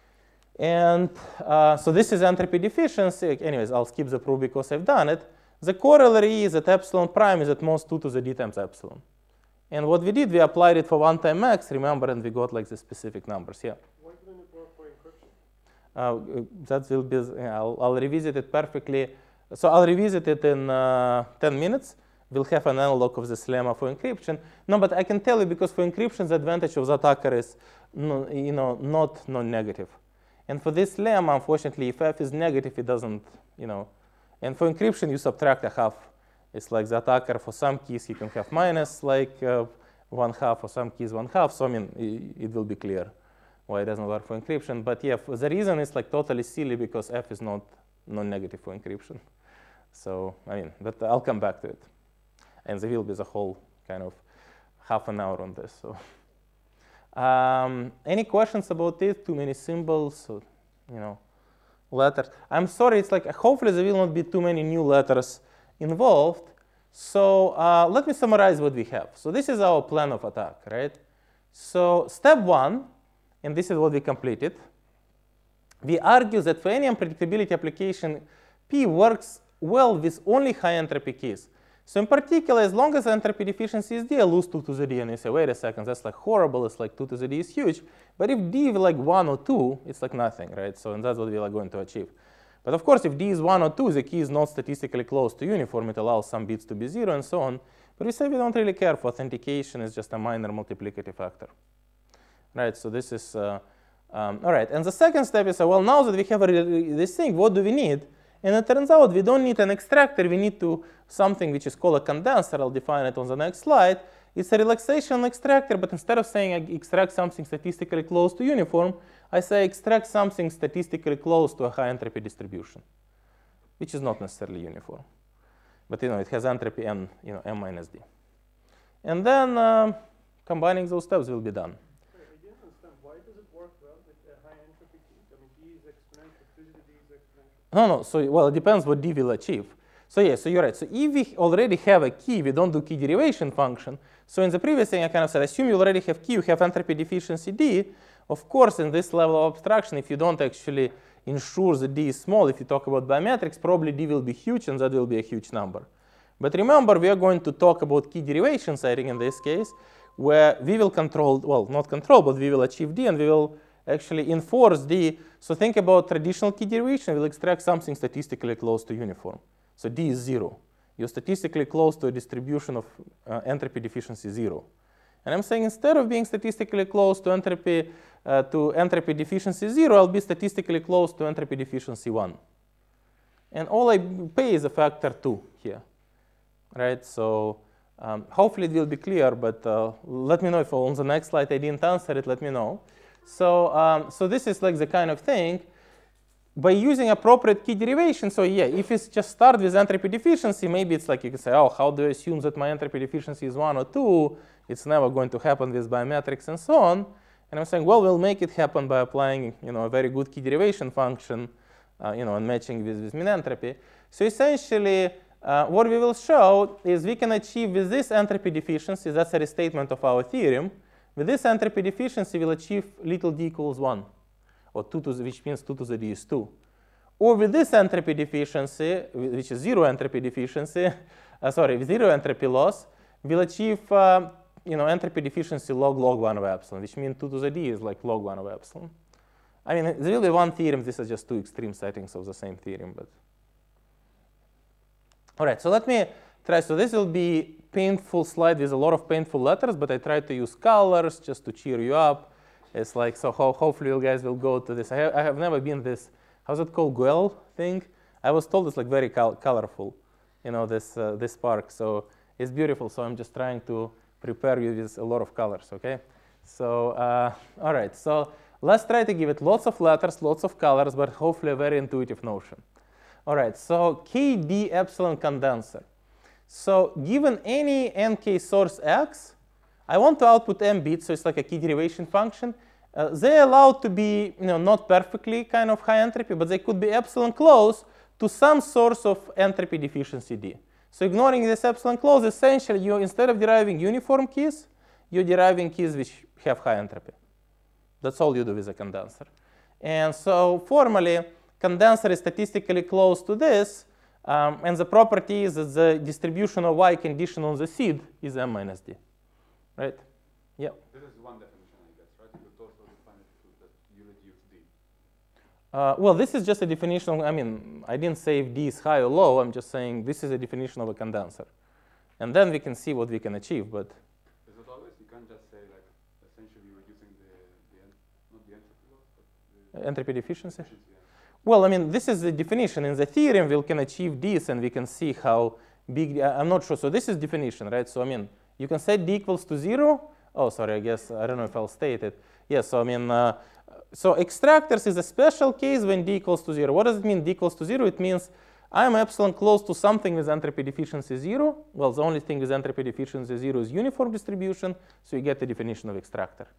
And uh, so this is entropy deficiency. Anyways, I'll skip the proof because I've done it. The corollary is that epsilon prime is at most two to the d times epsilon. And what we did, we applied it for one-time max, remember, and we got like the specific numbers. Yeah. Why couldn't you block for encryption? Uh, that will be, yeah, I'll, I'll revisit it perfectly. So I'll revisit it in uh, ten minutes. We'll have an analog of this lemma for encryption. No, but I can tell you because for encryption, the advantage of the attacker is, no, you know, not non-negative. And for this lemma, unfortunately, if f is negative, it doesn't, you know. And for encryption, you subtract a half. It's like the attacker for some keys, he can have minus like uh, one half, for some keys one half. So I mean, it, it will be clear why it doesn't work for encryption. But yeah, for the reason is like totally silly because f is not non-negative for encryption. So I mean, but I'll come back to it. And there will be the whole kind of half an hour on this. So, um, any questions about it? Too many symbols, or, you know, letters. I'm sorry. It's like hopefully there will not be too many new letters involved. So uh, let me summarize what we have. So this is our plan of attack, right? So step one, and this is what we completed. We argue that for any unpredictability application, P works well with only high entropy keys. So in particular, as long as entropy deficiency is D, I lose two to the D. And you say, wait a second, that's like horrible. It's like two to the D is huge. But if D is like one or two, it's like nothing, right? So and that's what we are going to achieve. But of course, if D is one or two, the key is not statistically close to uniform. It allows some bits to be zero and so on. But we say we don't really care for authentication. It's just a minor multiplicative factor. Right, so this is, uh, um, all right. And the second step is, uh, well, now that we have a, this thing, what do we need? And it turns out we don't need an extractor. We need to something which is called a condenser. I'll define it on the next slide. It's a relaxation extractor, but instead of saying I extract something statistically close to uniform, I say extract something statistically close to a high entropy distribution, which is not necessarily uniform. But you know, it has entropy n, you know, m minus d. And then um, combining those steps will be done. Sorry, I didn't understand. Why does it work well with a high entropy key? I mean, d is exponential, physically d is exponential. No, no, so, well, it depends what d will achieve. So yeah, so you're right. So if we already have a key, we don't do key derivation function. So in the previous thing, I kind of said, assume you already have key, you have entropy deficiency d. Of course, in this level of abstraction, if you don't actually ensure that d is small, if you talk about biometrics, probably d will be huge, and that will be a huge number. But remember, we are going to talk about key derivations, I think, in this case, where we will control, well, not control, but we will achieve d, and we will actually enforce d. So think about traditional key derivation. We'll extract something statistically close to uniform. So d is zero. You're statistically close to a distribution of uh, entropy deficiency zero. And I'm saying instead of being statistically close to entropy, uh, to entropy deficiency zero, I'll be statistically close to entropy deficiency one. And all I pay is a factor two here. Right? So um, hopefully it will be clear, but uh, let me know if on the next slide I didn't answer it, let me know. So, um, so this is like the kind of thing. By using appropriate key derivation, so yeah, if it's just start with entropy deficiency, maybe it's like you can say, oh, how do I assume that my entropy deficiency is one or two? It's never going to happen with biometrics and so on. And I'm saying, well, we'll make it happen by applying, you know, a very good key derivation function, uh, you know, and matching with, with mean entropy. So essentially, uh, what we will show is we can achieve with this entropy deficiency, that's a restatement of our theorem. With this entropy deficiency, we'll achieve little d equals one. Or two to the, which means two to the d is two. Or with this entropy deficiency, which is zero entropy deficiency, uh, sorry, with zero entropy loss, we'll achieve uh, you know, entropy deficiency log log one of epsilon, which means two to the d is like log one of epsilon. I mean, it's really one theorem. This is just two extreme settings of the same theorem. But all right, so let me try. So this will be painful slide with a lot of painful letters, but I try to use colors just to cheer you up. It's like, so ho hopefully you guys will go to this. I have, I have never been this, how's it called, Guel thing? I was told it's like very col colorful, you know, this, uh, this park. So it's beautiful. So I'm just trying to prepare you with a lot of colors, OK? So, uh, all right. So let's try to give it lots of letters, lots of colors, but hopefully a very intuitive notion. All right. So K D epsilon condenser. So given any N K source X, I want to output m bits, so it's like a key derivation function. Uh, they're allowed to be, you know, not perfectly kind of high entropy, but they could be epsilon close to some source of entropy deficiency d. So ignoring this epsilon close, essentially, you instead of deriving uniform keys, you're deriving keys which have high entropy. That's all you do with a condenser. And so formally, condenser is statistically close to this, um, and the property is that the distribution of y condition on the seed is m minus d. Right? Yeah. This is one definition, I guess, right? You could also define it to that you reduce d. Uh, well, this is just a definition of, I mean, I didn't say if d is high or low. I'm just saying this is a definition of a condenser. And then we can see what we can achieve. But is it always? You can't just say, like, essentially reducing the, the not the entropy loss, but the entropy deficiency? efficiency, yeah. Well, I mean, this is the definition. In the theorem, we can achieve this, and we can see how big, I'm not sure. So this is definition, right? So, I mean, you can set d equals to zero. Oh, sorry, I guess, I don't know if I'll state it. Yes, so I mean, uh, so extractors is a special case when d equals to zero. What does it mean, d equals to zero? It means I'm epsilon close to something with entropy deficiency zero. Well, the only thing with entropy deficiency zero is uniform distribution, so you get the definition of extractor.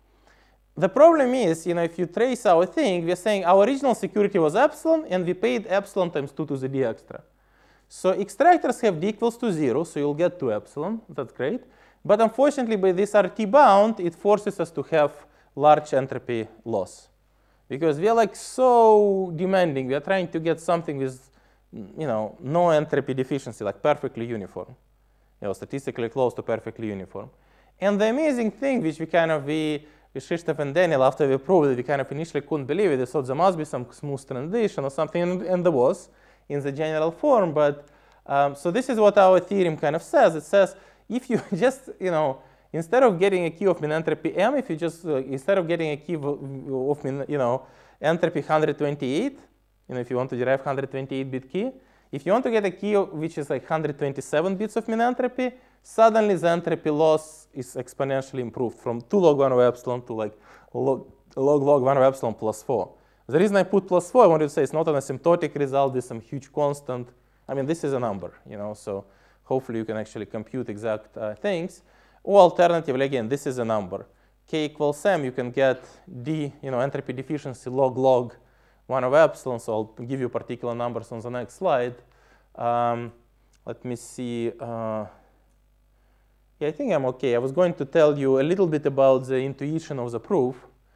The problem is, you know, if you trace our thing, we're saying our original security was epsilon, and we paid epsilon times two to the d extra. So extractors have d equals to zero, so you'll get two epsilon. That's great. But unfortunately, by this R T bound, it forces us to have large entropy loss. Because we are like so demanding. We are trying to get something with, you know, no entropy deficiency, like perfectly uniform. You know, statistically close to perfectly uniform. And the amazing thing, which we kind of, we, with Krzysztof and Daniel, after we proved it, we kind of initially couldn't believe it. We thought there must be some smooth transition or something, and, and there was in the general form. But um, so this is what our theorem kind of says. It says if you just, you know, instead of getting a key of mean entropy m, if you just, uh, instead of getting a key of, of mean, you know, entropy one hundred twenty-eight, you know, if you want to derive one hundred twenty-eight bit key. If you want to get a key which is like one hundred twenty-seven bits of mean entropy, suddenly the entropy loss is exponentially improved from two log one of epsilon to like log log, log one of epsilon plus four. The reason I put plus four, I wanted to say it's not an asymptotic result, there's some huge constant. I mean, this is a number, you know, so hopefully you can actually compute exact uh, things. Or alternatively, again, this is a number. K equals m, you can get d, you know, entropy deficiency log log one of epsilon, so I'll give you particular numbers on the next slide. Um, let me see. Uh, yeah, I think I'm okay. I was going to tell you a little bit about the intuition of the proof.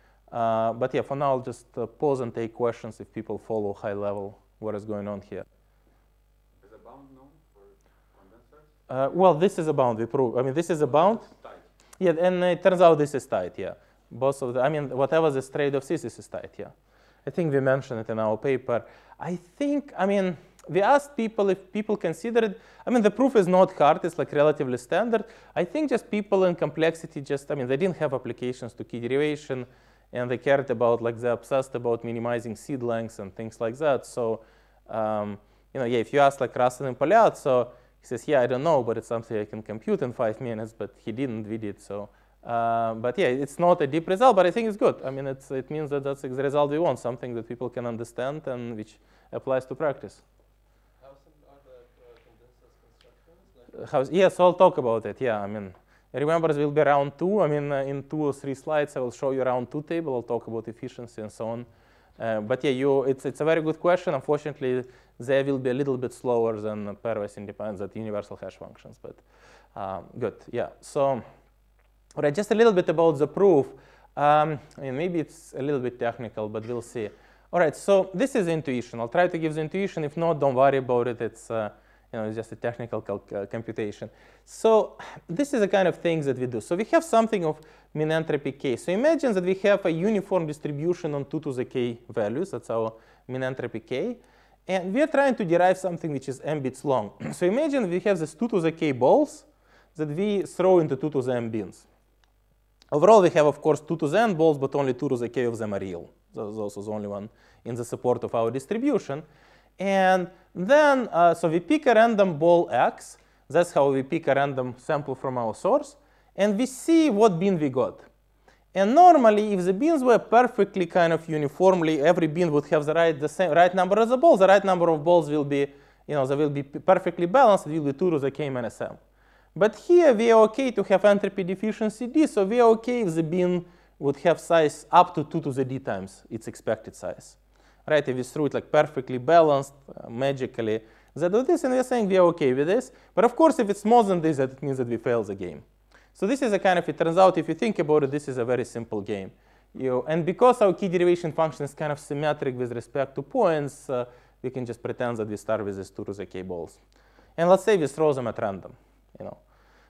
Uh, but yeah, for now, I'll just uh, pause and take questions if people follow high level what is going on here. Is a bound known for condensers? Uh, well, this is a bound. We prove. I mean, this is a bound. Tight. Yeah, and it turns out this is tight. Yeah, both of the. I mean, whatever the trade-off is, this is tight. Yeah, I think we mentioned it in our paper. I think. I mean, we asked people if people considered. I mean, the proof is not hard. It's like relatively standard. I think just people in complexity just. I mean, they didn't have applications to key derivation. And they cared about, like, they're obsessed about minimizing seed lengths and things like that. So, um, you know, yeah, if you ask, like, Russell and Polyazzo, he says, yeah, I don't know, but it's something I can compute in five minutes. But he didn't, we did. So, uh, but yeah, it's not a deep result, but I think it's good. I mean, it's, it means that that's the result we want, something that people can understand and which applies to practice. How simple are the uh, condensers constructions? Like How, yeah, so I'll talk about it. Yeah, I mean. Remember, there will be round two. I mean, uh, in two or three slides, I will show you round two table. I'll talk about efficiency and so on. Uh, but yeah, you, it's, it's a very good question. Unfortunately, they will be a little bit slower than pairwise independent, than universal hash functions. But um, good, yeah. So, all right, just a little bit about the proof. Um, I mean, maybe it's a little bit technical, but we'll see. All right, so this is intuition. I'll try to give the intuition. If not, don't worry about it. It's uh, You know, it's just a technical uh, computation. So this is the kind of things that we do. So we have something of mean entropy k. So imagine that we have a uniform distribution on two to the k values. That's our mean entropy k. And we are trying to derive something which is m bits long. So imagine we have these two to the k balls that we throw into two to the m bins. Overall, we have, of course, two to the n balls, but only two to the k of them are real. Those are the only one in the support of our distribution. And then, uh, so we pick a random ball x. That's how we pick a random sample from our source. And we see what bin we got. And normally, if the bins were perfectly kind of uniformly, every bin would have the right, the same, right number of the balls. The right number of balls will be, you know, they will be perfectly balanced. It will be two to the k minus m. But here, we are OK to have entropy deficiency d. So we are OK if the bin would have size up to two to the d times its expected size. Right, if we threw it like perfectly balanced, uh, magically, they do this, and we're saying we are OK with this. But of course, if it's more than this, that it means that we fail the game. So this is a kind of, it turns out, if you think about it, this is a very simple game. You, and because our key derivation function is kind of symmetric with respect to points, uh, we can just pretend that we start with these two to the k balls. And let's say we throw them at random. You know.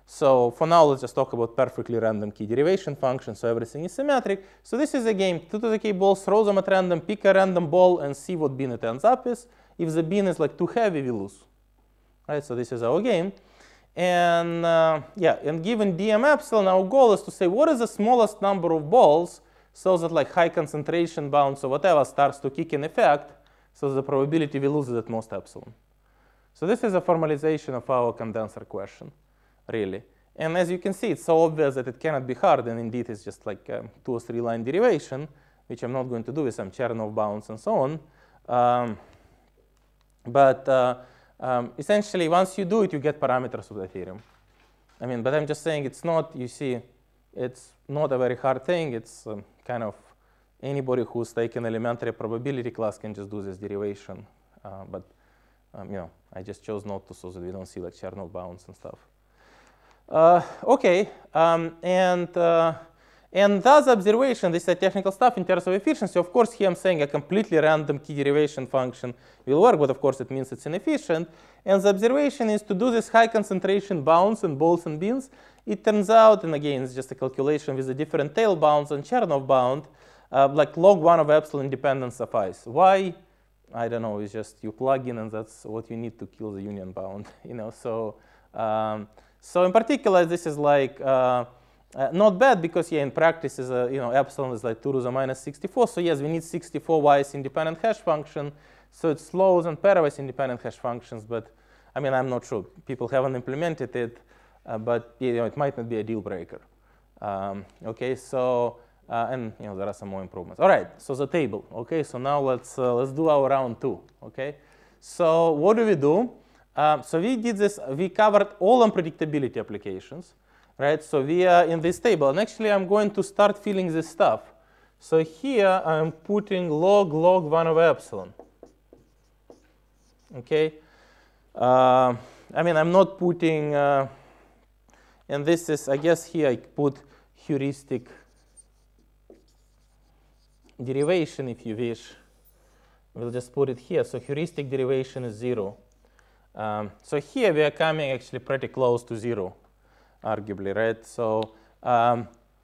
So for now, let's just talk about perfectly random key derivation function, so everything is symmetric. So this is a game, two to the k balls, throw them at random, pick a random ball, and see what bin it ends up with. If the bin is like too heavy, we lose. Right, so this is our game. And uh, yeah, and given dm epsilon, our goal is to say what is the smallest number of balls so that like high concentration bounds or whatever starts to kick in effect, so the probability we lose is at most epsilon. So this is a formalization of our condenser question. Really. And as you can see, it's so obvious that it cannot be hard, and indeed it's just like a two or three line derivation, which I'm not going to do with some Chernow bounds and so on. Um, but uh, um, essentially, once you do it, you get parameters of the theorem. I mean, but I'm just saying it's not, you see, it's not a very hard thing. It's um, kind of anybody who's taken elementary probability class can just do this derivation. Uh, but, um, you know, I just chose not to so that we don't see like Chernow bounds and stuff. Uh, OK, um, and, uh, and thus observation, this is technical stuff in terms of efficiency. Of course, here I'm saying a completely random key derivation function will work, but of course it means it's inefficient. And the observation is to do this high concentration bounds in balls and bins. It turns out, and again, it's just a calculation with the different tail bounds and Chernow bound, uh, like log one of epsilon independent suffice. Why? I don't know. It's just you plug in, and that's what you need to kill the union bound. You know, so. Um, So in particular, this is like uh, uh, not bad because yeah, in practice, is a, you know, epsilon is like two to the minus sixty-four. So yes, we need sixty-four wise independent hash function. So it's slower than pairwise independent hash functions, but I mean, I'm not sure. People haven't implemented it, uh, but you know, it might not be a deal breaker. Um, okay, so uh, and you know, there are some more improvements. All right, so the table. Okay, so now let's uh, let's do our round two. Okay, so what do we do? Um, so we did this. We covered all unpredictability applications, right? So we are in this table, and actually, I'm going to start filling this stuff. So here I'm putting log log one over epsilon. Okay. Uh, I mean, I'm not putting, uh, and this is, I guess here I put heuristic derivation if you wish. We'll just put it here. So heuristic derivation is zero. Um, so here we are coming actually pretty close to zero, arguably, right? So, um,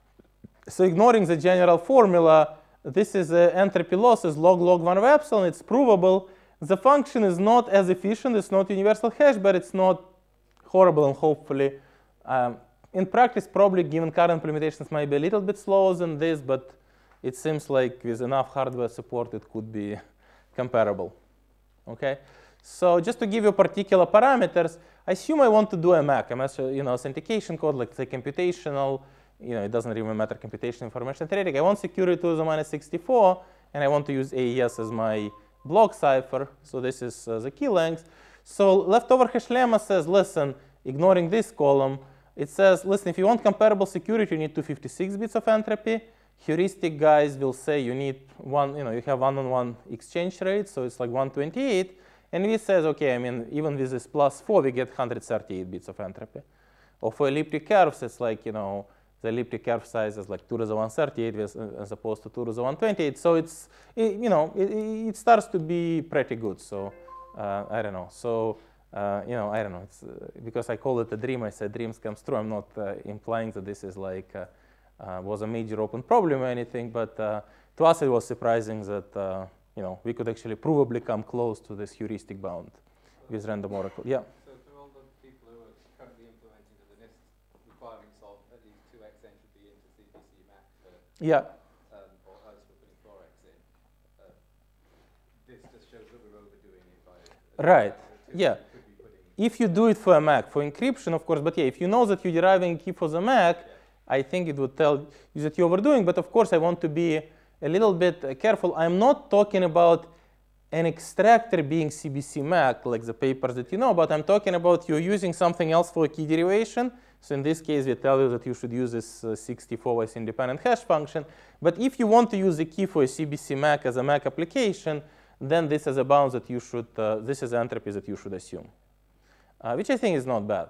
so ignoring the general formula, this is uh, entropy losses log log one over epsilon. It's provable. The function is not as efficient, it's not universal hash, but it's not horrible, and hopefully, um, in practice, probably given current implementations might be a little bit slower than this, but it seems like with enough hardware support, it could be comparable. Okay, so just to give you particular parameters, I assume I want to do a M A C, a master, you know, authentication code, like the computational, you know, it doesn't even matter, computation information theoretic. I want security to the minus sixty-four, and I want to use A E S as my block cipher, so this is uh, the key length. So leftover hash lemma says, listen, ignoring this column, it says, listen, if you want comparable security, you need two hundred fifty-six bits of entropy. Heuristic guys will say you need one, you know, you have one-on-one exchange rate, so it's like one twenty-eight. And we says, okay, I mean, even with this plus four, we get one hundred thirty-eight bits of entropy. Or for elliptic curves, it's like, you know, the elliptic curve size is like two to the one thirty-eight as opposed to two to the one twenty-eight. So it's, it, you know, it, it starts to be pretty good. So uh, I don't know. So, uh, you know, I don't know. It's, uh, because I call it a dream, I said dreams comes true. I'm not uh, implying that this is like, uh, uh, was a major open problem or anything. But uh, to us, it was surprising that, uh, you know, we could actually provably come close to this heuristic bound with random oracle. Yeah. So for all the people who are currently implementing the NIST requirements of at least two x entropy into C P C max for, yeah. um, or else we're putting four x in, uh, this just shows that we're overdoing it by right. So Yeah. If you do it for a M A C, for encryption, of course, but yeah, if you know that you're deriving a key for the M A C, yeah. I think it would tell you that you're overdoing. But of course, I want to be a little bit uh, careful. I'm not talking about an extractor being C B C M A C, like the papers that you know about. I'm talking about you're using something else for a key derivation. So in this case, we tell you that you should use this uh, sixty-four wise independent hash function. But if you want to use the key for a C B C M A C as a M A C application, then this is a bound that you should, uh, this is entropy that you should assume, uh, which I think is not bad.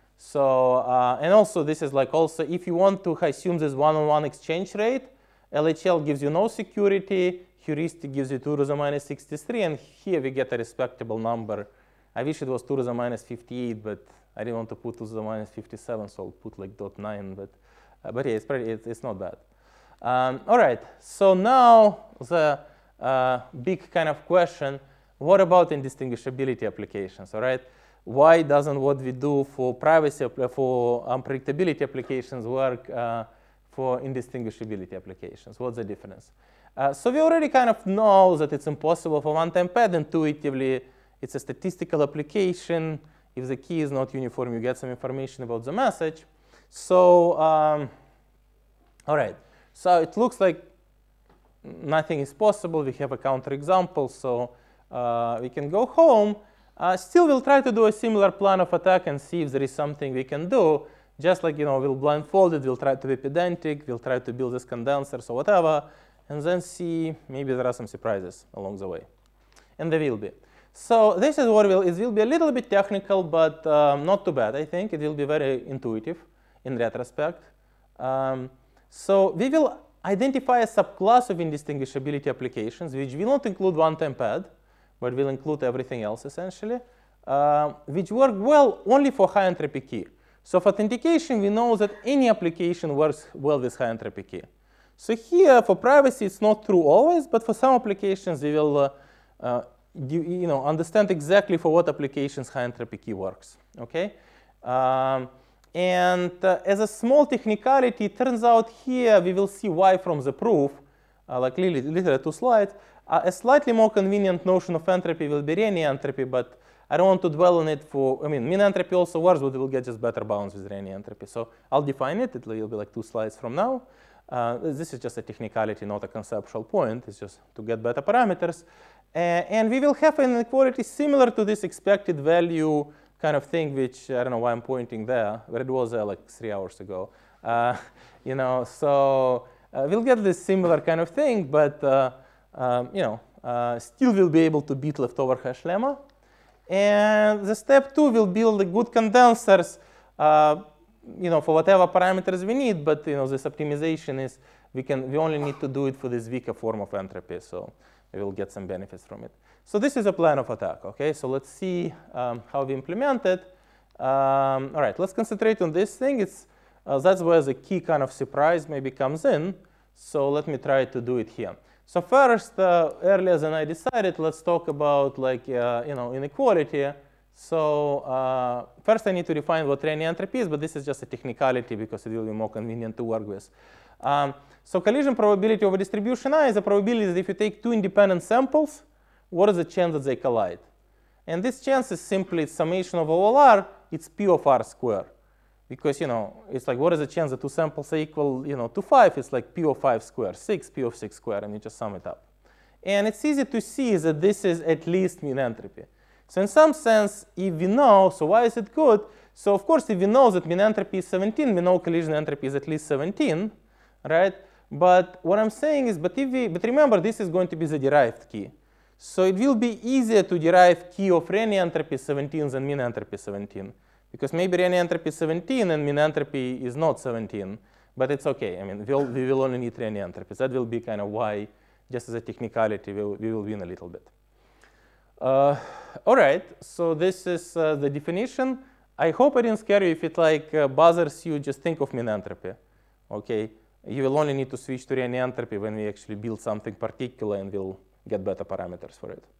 So, uh, and also this is like also, if you want to assume this one-on-one exchange rate, L H L gives you no security, heuristic gives you two to the minus sixty-three, and here we get a respectable number. I wish it was two to the minus fifty-eight, but I didn't want to put two to the minus fifty-seven, so I'll put like dot nine, but, uh, but yeah, it's, pretty, it's, it's not bad. Um, all right, so now the uh, big kind of question, what about indistinguishability applications, all right? Why doesn't what we do for privacy, for unpredictability applications work uh, for indistinguishability applications? What's the difference? Uh, so we already kind of know that it's impossible for one-time pad intuitively. It's a statistical application. If the key is not uniform, you get some information about the message. So, um, all right. So it looks like nothing is possible. We have a counterexample, so uh, we can go home. Uh, still, we'll try to do a similar plan of attack and see if there is something we can do. Just like, you know, we'll blindfold it, we'll try to be pedantic, we'll try to build this condensers or whatever, and then see maybe there are some surprises along the way. And there will be. So this is what will, it will be a little bit technical, but um, not too bad, I think. It will be very intuitive in retrospect. Um, so we will identify a subclass of indistinguishability applications, which will not include one-time pad, but will include everything else, essentially, uh, which work well only for high entropy key. So for authentication, we know that any application works well with high entropy key. So here, for privacy, it's not true always, but for some applications, we will uh, uh, you, you know, understand exactly for what applications high entropy key works. Okay? Um, and uh, as a small technicality, it turns out here we will see why from the proof, uh, like literally two slides. Uh, a slightly more convenient notion of entropy will be Rényi entropy, but I don't want to dwell on it for, I mean, mean entropy also works, but we'll get just better bounds with Rényi entropy. So I'll define it. It will be like two slides from now. Uh, this is just a technicality, not a conceptual point. It's just to get better parameters. Uh, and we will have an inequality similar to this expected value kind of thing, which I don't know why I'm pointing there, but it was there like three hours ago. Uh, you know, so uh, we'll get this similar kind of thing, but uh, um, you know, uh, still we'll be able to beat leftover hash lemma. And the step two will build the good condensers, uh, you know, for whatever parameters we need. But you know, this optimization is we can we only need to do it for this weaker form of entropy, so we will get some benefits from it. So this is a plan of attack. Okay, so let's see um, how we implement it. Um, all right, let's concentrate on this thing. It's uh, that's where the key kind of surprise maybe comes in. So let me try to do it here. So first, uh, earlier than I decided, let's talk about like uh, you know inequality. So uh, first, I need to define what Rényi entropy is, but this is just a technicality because it will be more convenient to work with. Um, so collision probability over distribution I is a probability that if you take two independent samples, what is the chance that they collide? And this chance is simply summation of all R. It's P of R squared. Because, you know, it's like, what is the chance that two samples are equal, you know, to five? It's like P of five squared, six, P of six squared, and you just sum it up. And it's easy to see that this is at least mean entropy. So in some sense, if we know, so why is it good? So of course, if we know that mean entropy is seventeen, we know collision entropy is at least seventeen, right? But what I'm saying is, but if we, but remember, this is going to be the derived key. So it will be easier to derive key of Rényi entropy seventeen than mean entropy seventeen. Because maybe Rényi entropy is seventeen and mean entropy is not seventeen, but it's okay. I mean, we'll, we will only need Rényi entropy. That will be kind of why, just as a technicality, we'll, we will win a little bit. Uh, all right, so this is uh, the definition. I hope I didn't scare you. If it like uh, bothers you, just think of mean entropy. Okay, you will only need to switch to Rényi entropy when we actually build something particular, and we'll get better parameters for it.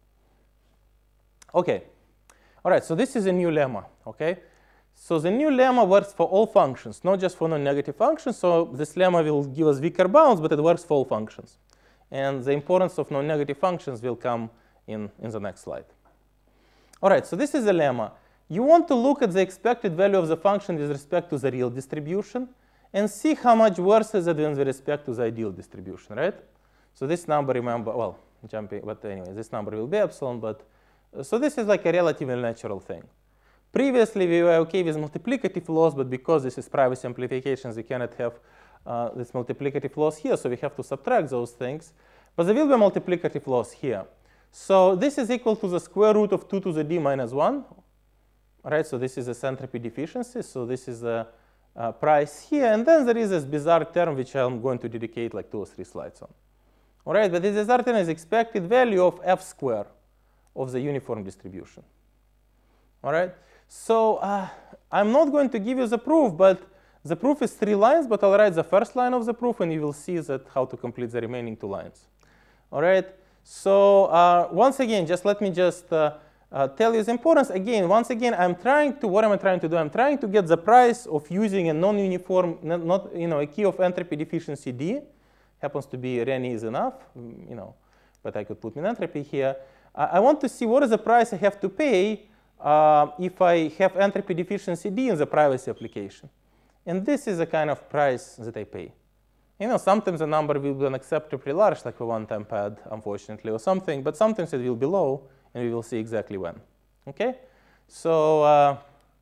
Okay, all right. So this is a new lemma. Okay. So the new lemma works for all functions, not just for non-negative functions. So this lemma will give us weaker bounds, but it works for all functions. And the importance of non-negative functions will come in, in the next slide. All right, so this is the lemma. You want to look at the expected value of the function with respect to the real distribution and see how much worse is it with respect to the ideal distribution, right? So this number, remember, well, jumping, but anyway, this number will be epsilon. But uh, so this is like a relatively natural thing. Previously, we were OK with multiplicative loss, but because this is privacy amplifications, we cannot have uh, this multiplicative loss here, so we have to subtract those things. But there will be a multiplicative loss here. So this is equal to the square root of two to the d minus one. All right, so this is a entropy deficiency. So this is a, a price here. And then there is this bizarre term, which I'm going to dedicate like two or three slides on. All right, but this bizarre term is expected value of f squared of the uniform distribution. All right. So uh, I'm not going to give you the proof, but the proof is three lines. But I'll write the first line of the proof, and you will see that how to complete the remaining two lines. All right. So uh, once again, just let me just uh, uh, tell you the importance. Again, once again, I'm trying to. What am I trying to do? I'm trying to get the price of using a non-uniform, not you know, a key of entropy deficiency d. Happens to be Rényi is enough, you know, but I could put mean entropy here. Uh, I want to see what is the price I have to pay Uh, if I have entropy deficiency d in the privacy application. And this is the kind of price that I pay. You know, sometimes the number will be unacceptably large, like a one-time pad, unfortunately, or something. But sometimes it will be low, and we will see exactly when. Okay? So uh,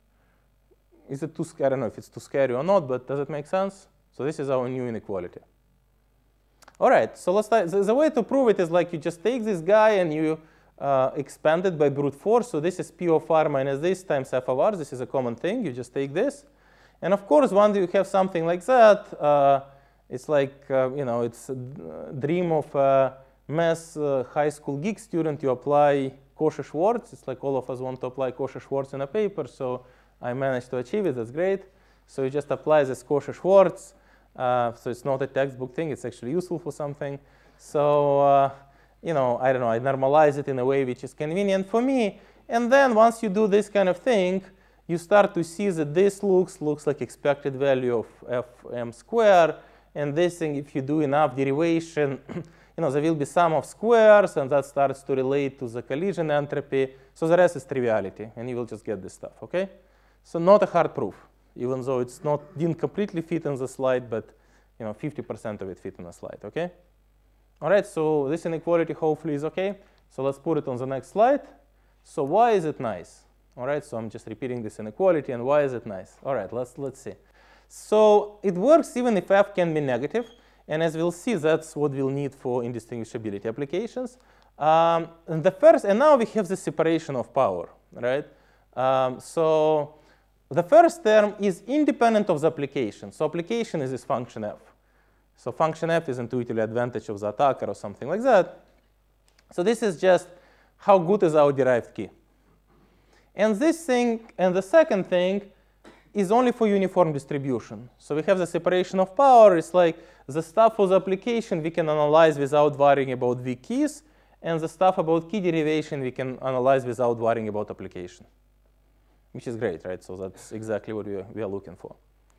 is it too scary? I don't know if it's too scary or not, but does it make sense? So this is our new inequality. All right, so let's start. The, the way to prove it is like you just take this guy and you Uh, expanded by brute force. So this is P of R minus this times F of R. This is a common thing. You just take this. And of course, once you have something like that, uh, it's like, uh, you know, it's a dream of a math uh, high school geek student. You apply Cauchy-Schwarz. It's like all of us want to apply Cauchy-Schwarz in a paper. So I managed to achieve it. That's great. So you just apply this Cauchy-Schwarz. Uh, so it's not a textbook thing. It's actually useful for something. So uh, you know, I don't know, I normalize it in a way which is convenient for me. And then once you do this kind of thing, you start to see that this looks looks like expected value of f m squared. And this thing, if you do enough derivation, you know, there will be sum of squares, and that starts to relate to the collision entropy. So the rest is triviality, and you will just get this stuff, okay? So not a hard proof, even though it's not didn't completely fit in the slide, but you know, fifty percent of it fit in the slide, okay? All right, so this inequality hopefully is okay. So let's put it on the next slide. So why is it nice? All right, so I'm just repeating this inequality, and why is it nice? All right, let's let's see. So it works even if f can be negative, and as we'll see, that's what we'll need for indistinguishability applications. Um, and the first, and now we have the separation of power, right? Um, so the first term is independent of the application. So application is this function f. So function f is intuitively advantage of the attacker or something like that. So this is just how good is our derived key. And this thing, and the second thing, is only for uniform distribution. So we have the separation of power. It's like the stuff for the application we can analyze without worrying about weak keys, and the stuff about key derivation we can analyze without worrying about application, which is great, right? So that's exactly what we are, we are looking for.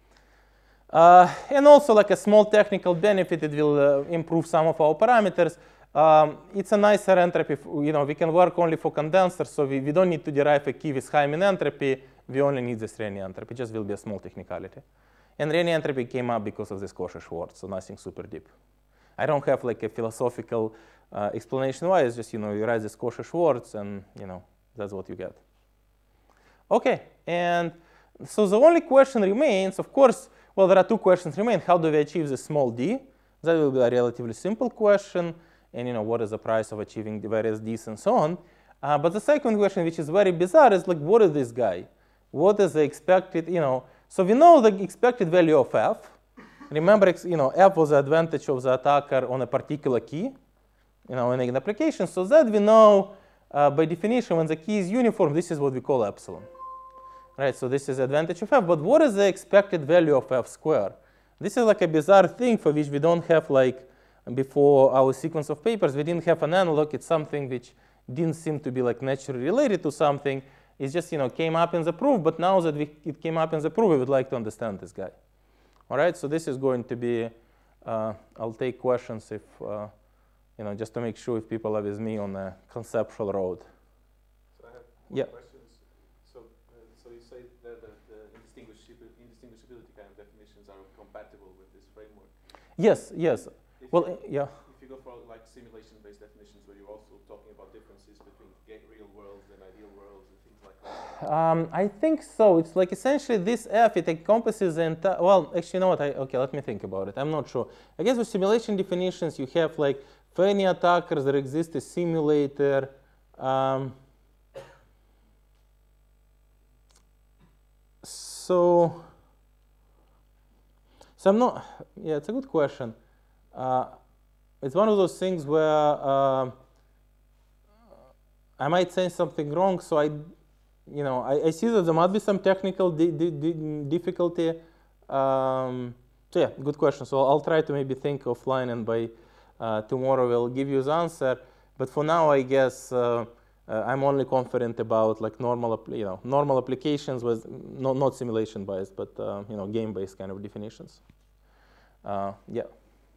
Uh, and also, like a small technical benefit, it will uh, improve some of our parameters. Um, it's a nicer entropy. You know, we can work only for condensers, so we, we don't need to derive a key with high mean entropy. We only need this Renyi entropy. It just will be a small technicality. And Renyi entropy came up because of this Cauchy-Schwarz, so nothing super deep. I don't have like a philosophical uh, explanation why. It's just, you know, you write this Cauchy-Schwarz, and you know, that's what you get. Okay, and so the only question remains, of course. Well, there are two questions remain. How do we achieve this small d? That will be a relatively simple question. And you know, what is the price of achieving the various d's and so on? Uh, but the second question, which is very bizarre, is like, what is this guy? What is the expected, you know? So we know the expected value of f. Remember, you know, f was the advantage of the attacker on a particular key, you know, in an application. So that we know uh, by definition, when the key is uniform, this is what we call epsilon. Right, so this is the advantage of f. But what is the expected value of f squared? This is like a bizarre thing for which we don't have, like, before our sequence of papers, we didn't have an analog. It's something which didn't seem to be like naturally related to something. It just, you know, came up in the proof. But now that we, it came up in the proof, we would like to understand this guy. All right, so this is going to be, uh, I'll take questions if, uh, you know, just to make sure if people are with me on a conceptual road. So I have one yeah. question. So, uh, so you say that the, the indistinguishability, indistinguishability kind of definitions are compatible with this framework? Yes, yes. If well, you, yeah. If you go for like simulation-based definitions, where you're also talking about differences between real worlds and ideal worlds and things like that. Um, I think so. It's like essentially this f, it encompasses the entire. Well, actually, you know what? I, okay, let me think about it. I'm not sure. I guess with simulation definitions, you have like for any attackers, there exists a simulator. Um, so, so I'm not. Yeah, it's a good question. Uh, it's one of those things where uh, I might say something wrong, so I, you know, I, I see that there might be some technical di di di difficulty. Um, so yeah, good question. So I'll try to maybe think offline, and by uh, tomorrow we'll give you the answer. But for now, I guess uh, uh, I'm only confident about like normal, you know, normal applications with not not simulation biased, but uh, you know, game based kind of definitions. Uh, yeah.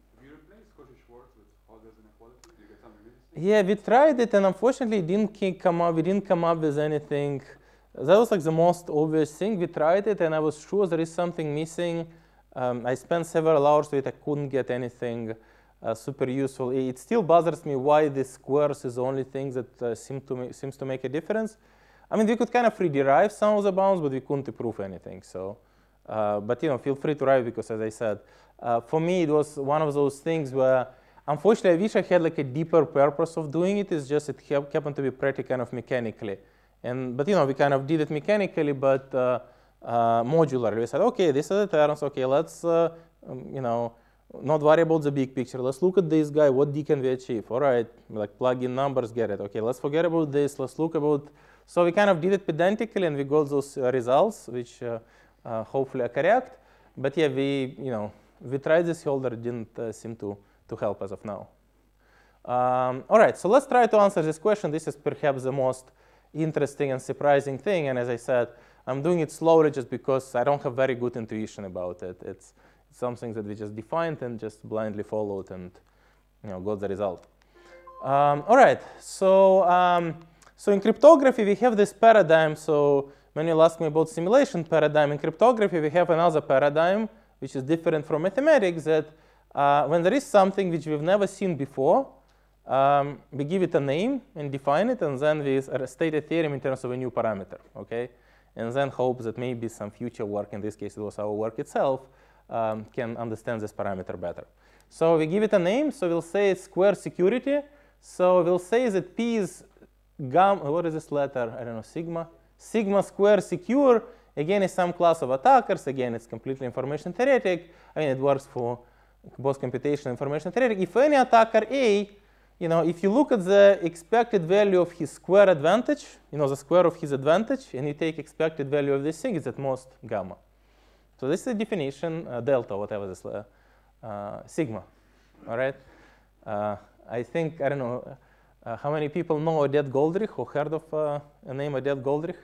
Yeah, we tried it, and unfortunately, it didn't come up. We didn't come up with anything. That was like the most obvious thing. We tried it, and I was sure there is something missing. Um, I spent several hours with it. I couldn't get anything uh, super useful. It still bothers me why the squares is the only thing that uh, seem to ma seems to make a difference. I mean, we could kind of rederive some of the bounds, but we couldn't prove anything. So, uh, but you know, feel free to write, because as I said, uh, for me it was one of those things where. Unfortunately, I wish I had like a deeper purpose of doing it. It's just it happened to be pretty kind of mechanically, and but you know we kind of did it mechanically, but uh, uh, modularly. We said, okay, these are the terms. Okay, let's uh, um, you know not worry about the big picture. Let's look at this guy. What d can we achieve? All right, like plug in numbers, get it. Okay, let's forget about this. Let's look about. So we kind of did it pedantically, and we got those uh, results, which uh, uh, hopefully are correct. But yeah, we you know we tried this holder, didn't uh, seem to. to help as of now. Um, all right, so let's try to answer this question. This is perhaps the most interesting and surprising thing. And as I said, I'm doing it slowly just because I don't have very good intuition about it. It's, it's something that we just defined and just blindly followed. And you know, got the result. Um, all right, so, um, so in cryptography, we have this paradigm. So when you ask me about simulation paradigm, in cryptography, we have another paradigm, which is different from mathematics, that uh, when there is something which we've never seen before, um, we give it a name and define it, and then we state a theorem in terms of a new parameter, okay? And then hope that maybe some future work, in this case it was our work itself, um, can understand this parameter better. So we give it a name, so we'll say it's square security. So we'll say that P is gamma, what is this letter? I don't know, sigma? Sigma square secure, again, is some class of attackers. Again, it's completely information theoretic. I mean, it works for both computation and information theoretic. If any attacker A, you know, if you look at the expected value of his square advantage, you know, the square of his advantage, and you take expected value of this thing, it's at most gamma. So this is the definition, uh, delta, whatever this, uh, uh, sigma, all right? Uh, I think, I don't know, uh, how many people know Odette Goldrich or heard of uh, a name Odette Goldrich?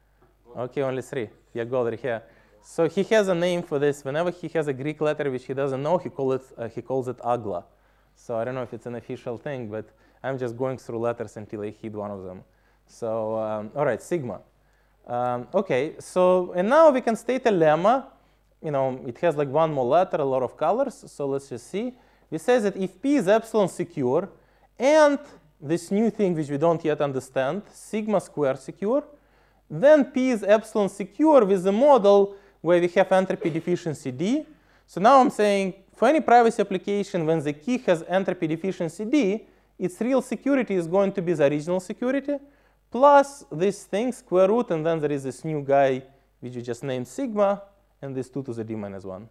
Okay, only three. Yeah, Goldrich, yeah. So he has a name for this. Whenever he has a Greek letter which he doesn't know, he, call it, uh, he calls it agla. So I don't know if it's an official thing, but I'm just going through letters until I hit one of them. So, um, all right, sigma. Um, OK, so, and now we can state a lemma. You know, it has like one more letter, a lot of colors. So let's just see. We say that if P is epsilon secure, and this new thing which we don't yet understand, sigma square secure, then P is epsilon secure with the model where we have entropy deficiency D. So now I'm saying for any privacy application, when the key has entropy deficiency D, its real security is going to be the original security, plus this thing, square root, and then there is this new guy which you just named sigma, and this two to the D minus one.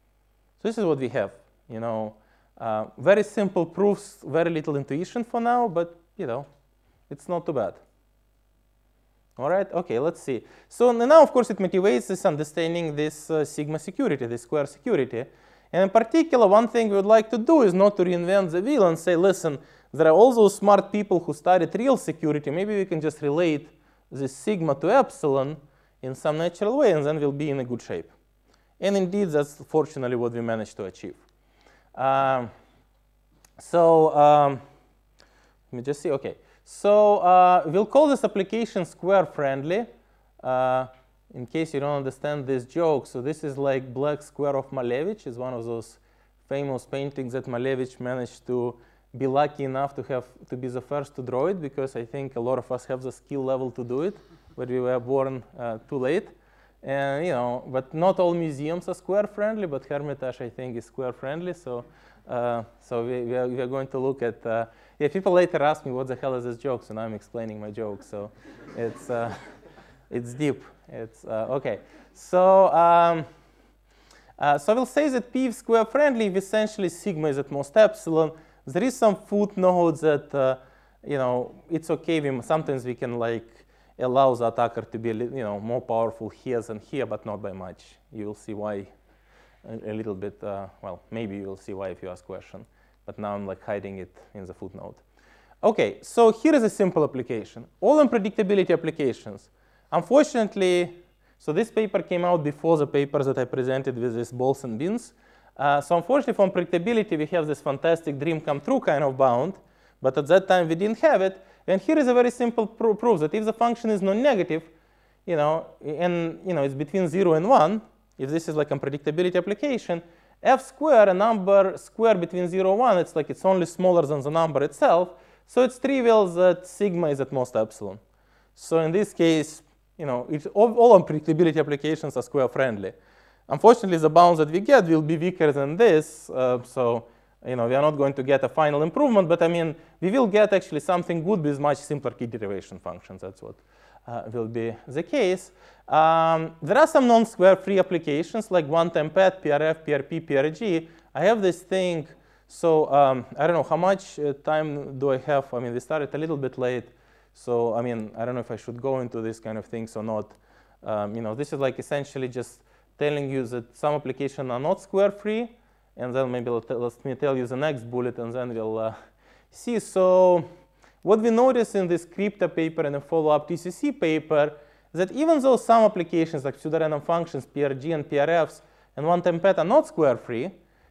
So this is what we have. You know, uh, very simple proofs, very little intuition for now, but you know, it's not too bad. All right, okay, let's see. So now, of course, it motivates this understanding this uh, sigma security, this square security. And in particular, one thing we would like to do is not to reinvent the wheel and say, listen, there are all those smart people who studied real security. Maybe we can just relate this sigma to epsilon in some natural way, and then we'll be in a good shape. And indeed, that's fortunately what we managed to achieve. Um, so um, let me just see. OK. So uh, we'll call this application square friendly. Uh, in case you don't understand this joke, so this is like Black Square of Malevich. It's one of those famous paintings that Malevich managed to be lucky enough to have to be the first to draw it, because I think a lot of us have the skill level to do it, but we were born uh, too late. And you know, but not all museums are square friendly, but Hermitage I think is square friendly. So, uh, so we, we, are, we are going to look at. Uh, yeah, people later ask me what the hell is this joke, so now I'm explaining my joke. So, it's uh, it's deep. It's uh, okay. So, um, uh, so we'll say that P is square friendly if essentially sigma is at most epsilon. There is some footnote that uh, you know, it's okay. We, sometimes we can like allow the attacker to be, you know, more powerful here than here, but not by much. You will see why a, a little bit. Uh, well, maybe you will see why if you ask question. But now I'm like hiding it in the footnote. OK, so here is a simple application. All unpredictability applications. Unfortunately, so this paper came out before the papers that I presented with these balls and beans. Uh, so unfortunately, for unpredictability, we have this fantastic dream come true kind of bound. But at that time, we didn't have it. And here is a very simple pro proof that if the function is non-negative, you know, and you know, it's between zero and one, if this is like a predictability application, f square, a number square between zero and one, it's like it's only smaller than the number itself. So it's trivial that sigma is at most epsilon. So in this case, you know, it's all, all unpredictability applications are square friendly. Unfortunately, the bounds that we get will be weaker than this. Uh, so you know, we are not going to get a final improvement, but I mean, we will get actually something good with much simpler key derivation functions. That's what uh, will be the case. Um, there are some non-square free applications like one-time pad, P R F, P R P, P R G. I have this thing. So um, I don't know how much uh, time do I have. I mean, we started a little bit late. So I mean, I don't know if I should go into this kind of things or not. Um, you know, this is like essentially just telling you that some applications are not square free. And then maybe let me tell you the next bullet, and then we'll uh, see. So what we notice in this crypto paper and a follow-up T C C paper is that even though some applications like pseudorandom functions, P R G and P R Fs, and one-time pet are not square-free,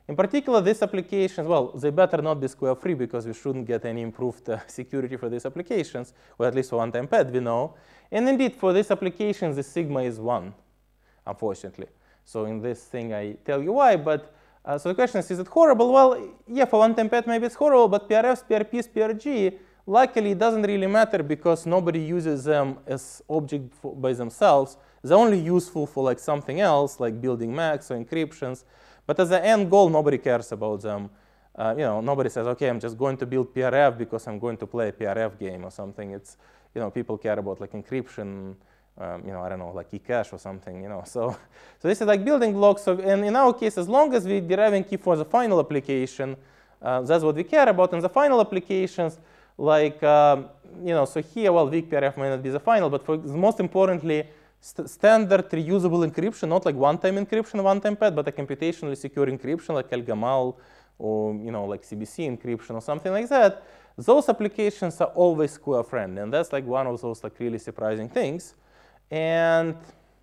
In particular, these applications, well, they better not be square free because we shouldn't get any improved uh, security for these applications, or at least for one-time pad, we know. And indeed, for these applications, the sigma is one, unfortunately. So in this thing, I tell you why. But uh, so the question is, is it horrible? Well, yeah, for one-time pad, maybe it's horrible. But P R Fs, P R Ps, P R G, luckily, it doesn't really matter because nobody uses them as object for, by themselves. They're only useful for like something else, like building M A Cs or encryptions. But as an end goal, nobody cares about them. Uh, you know, nobody says, OK, I'm just going to build P R F because I'm going to play a P R F game or something. It's, you know, people care about like encryption, um, you know, I don't know, like eCache or something, you know. So, so this is like building blocks. Of, and in our case, as long as we're deriving key for the final application, uh, that's what we care about. And the final applications, like, um, you know, so here, well, weak P R F may not be the final, but for most importantly, st standard reusable encryption, not like one-time encryption, one-time pad, but a computationally secure encryption like Elgamal or, you know, like C B C encryption or something like that. Those applications are always square-friendly, and that's like one of those like really surprising things. And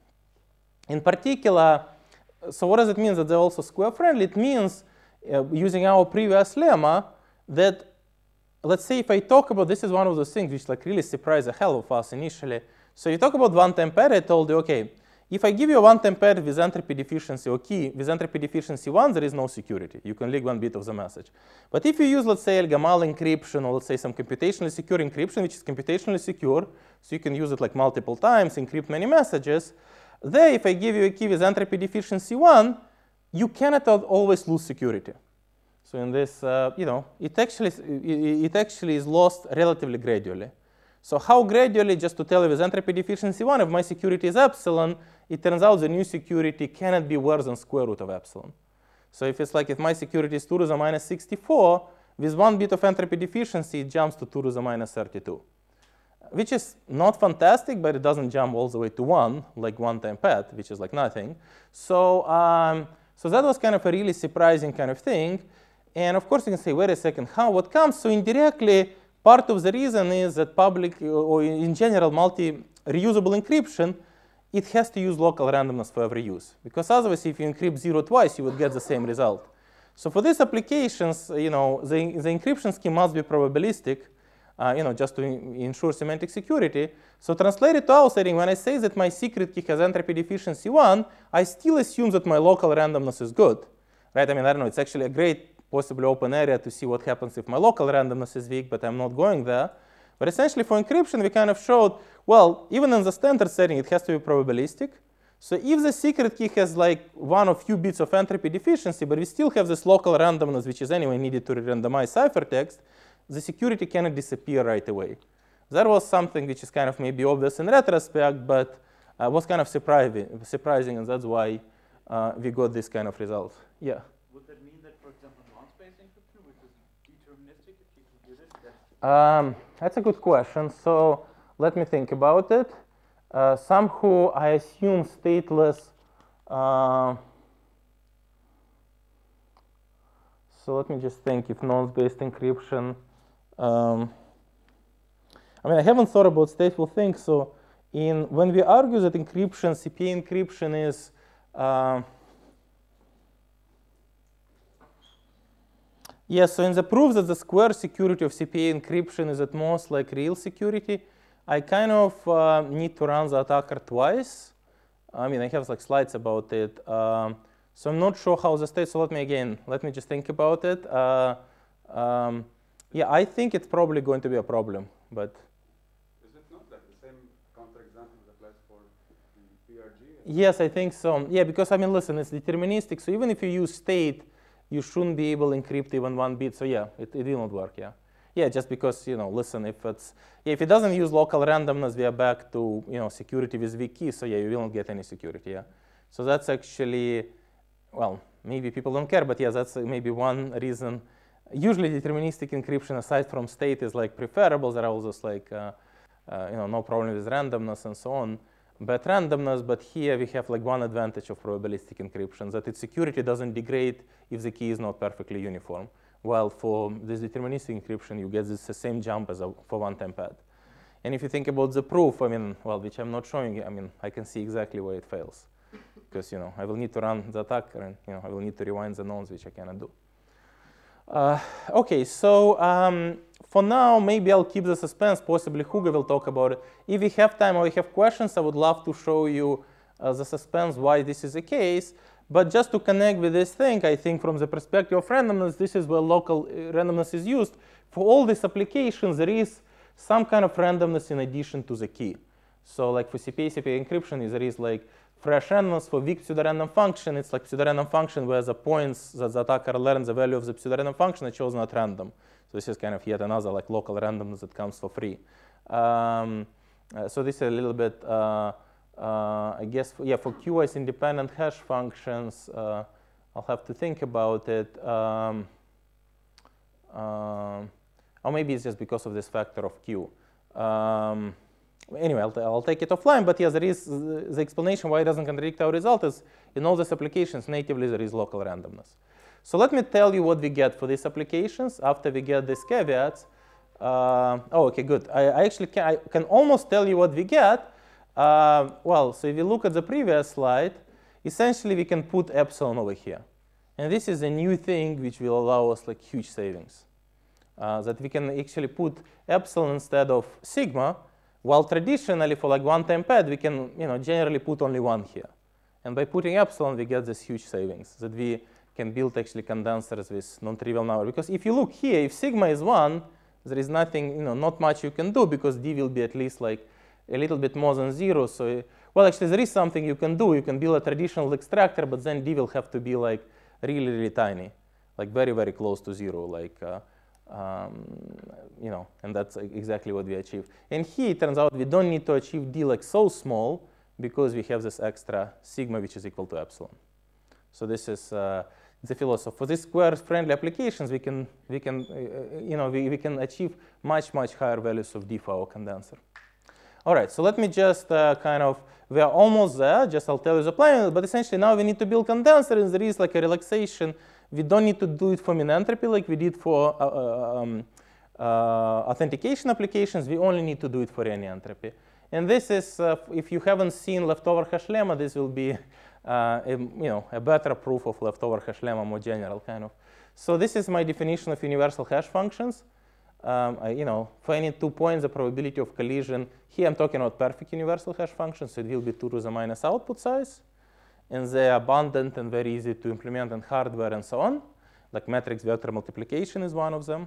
in particular, so what does it mean that they're also square-friendly? It means, uh, using our previous lemma, that let's say if I talk about, this is one of those things which like really surprised the hell of us initially. So you talk about one-time pad, I told you, OK, if I give you a one-time pad with entropy deficiency or key with entropy deficiency one, there is no security. You can leak one bit of the message. But if you use, let's say, Elgamal encryption or let's say some computationally secure encryption, which is computationally secure, so you can use it like multiple times, encrypt many messages, there if I give you a key with entropy deficiency one, you cannot always lose security. So in this, uh, you know, it actually, it actually is lost relatively gradually. So how gradually, just to tell you with entropy deficiency one, if my security is epsilon, it turns out the new security cannot be worse than square root of epsilon. So if it's like if my security is two to the minus sixty-four, with one bit of entropy deficiency, it jumps to two to the minus thirty-two, which is not fantastic, but it doesn't jump all the way to one, like one-time pad, which is like nothing. So, um, so that was kind of a really surprising kind of thing. And of course, you can say, wait a second, how, what comes? So indirectly, part of the reason is that public, or in general, multi-reusable encryption, it has to use local randomness for every use. Because otherwise, if you encrypt zero twice, you would get the same result. So for these applications, you know, the, the encryption scheme must be probabilistic, uh, you know, just to ensure semantic security. So translated to our setting, when I say that my secret key has entropy deficiency one, I still assume that my local randomness is good. Right? I mean, I don't know, it's actually a great possibly open area to see what happens if my local randomness is weak, but I'm not going there. But essentially for encryption, we kind of showed, well, even in the standard setting, it has to be probabilistic. So if the secret key has like one or few bits of entropy deficiency, but we still have this local randomness, which is anyway needed to randomize ciphertext, the security cannot disappear right away. That was something which is kind of maybe obvious in retrospect, but uh, was kind of surprising, surprising, and that's why uh, we got this kind of result. Yeah? Would that mean that, for example, non-space encryption, which is deterministic, if people did it, that's Um, that's a good question. So let me think about it. Uh, some who I assume stateless. Uh, so let me just think if nonce-based encryption. Um, I mean, I haven't thought about stateful things. So in when we argue that encryption, C P A encryption is uh, yes, so in the proof that the square security of C P A encryption is at most like real security, I kind of uh, need to run the attacker twice. I mean, I have like slides about it. Um, so I'm not sure how the state, so let me again, let me just think about it. Uh, um, yeah, I think it's probably going to be a problem, but. Is it not like the same counterexample that applies for the P R G? Yes, I think so. Yeah, because I mean, listen, it's deterministic. So even if you use state, you shouldn't be able to encrypt even one bit. So yeah, it, it will not work, yeah. Yeah, just because, you know, listen, if it's, yeah, if it doesn't use local randomness, we are back to, you know, security with weak key. So yeah, you will not get any security, yeah. So that's actually, well, maybe people don't care, but yeah, that's maybe one reason. Usually deterministic encryption, aside from state, is like preferable. There are also like, uh, uh, you know, no problem with randomness and so on. But randomness, but here we have like one advantage of probabilistic encryption, that its security doesn't degrade if the key is not perfectly uniform. While for this deterministic encryption, you get this the same jump as a, for one-time pad. And if you think about the proof, I mean, well, which I'm not showing you, I mean, I can see exactly where it fails. because you know I will need to run the attacker, and you know I will need to rewind the nonce, which I cannot do. Uh, okay, so um, for now, maybe I'll keep the suspense. Possibly Hugo will talk about it. If we have time or we have questions, I would love to show you uh, the suspense, why this is the case. But just to connect with this thing, I think from the perspective of randomness, this is where local uh, randomness is used. For all these applications, there is some kind of randomness in addition to the key. So like for C P A, C P A encryption, there is like fresh randomness. For weak pseudorandom function, it's like pseudorandom function where the points that the attacker learns the value of the pseudorandom function are chosen at random. So this is kind of yet another like local randomness that comes for free. Um, uh, so this is a little bit, uh, uh, I guess, for, yeah, for Q as independent hash functions, uh, I'll have to think about it. Um, um, or maybe it's just because of this factor of Q. Um, Anyway, I'll, I'll take it offline, but yes, there is the, the explanation why it doesn't contradict our result is in all these applications, natively there is local randomness. So let me tell you what we get for these applications after we get these caveats. Uh, oh, okay, good. I, I actually can, I can almost tell you what we get. Uh, well, so if you look at the previous slide, essentially we can put epsilon over here. And this is a new thing which will allow us like huge savings. Uh, that we can actually put epsilon instead of sigma. While traditionally for like one-time pad, we can you know, generally put only one here. And by putting epsilon, we get this huge savings that we can build actually condensers with non-trivial number. Because if you look here, if sigma is one, there is nothing, you know, not much you can do because d will be at least like a little bit more than zero. So, well, actually there is something you can do. You can build a traditional extractor, but then d will have to be like really, really tiny, like very, very close to zero. Like, uh, Um, you know, and that's exactly what we achieve. And here it turns out we don't need to achieve d like so small because we have this extra sigma which is equal to epsilon. So this is uh, the philosophy. For these square-friendly applications, we can we can uh, you know we, we can achieve much much higher values of d for our condenser. All right, so let me just uh, kind of we are almost there. Just I'll tell you the plan. But essentially now we need to build condenser, and there is like a relaxation. We don't need to do it for min entropy like we did for uh, um, uh, authentication applications. We only need to do it for any entropy. And this is, uh, if you haven't seen leftover hash lemma, this will be uh, a, you know, a better proof of leftover hash lemma, more general kind of. So this is my definition of universal hash functions. Um, I, you know, for any two points, the probability of collision, here I'm talking about perfect universal hash functions, so it will be two to the minus output size. And they're abundant and very easy to implement in hardware and so on. Like matrix vector multiplication is one of them.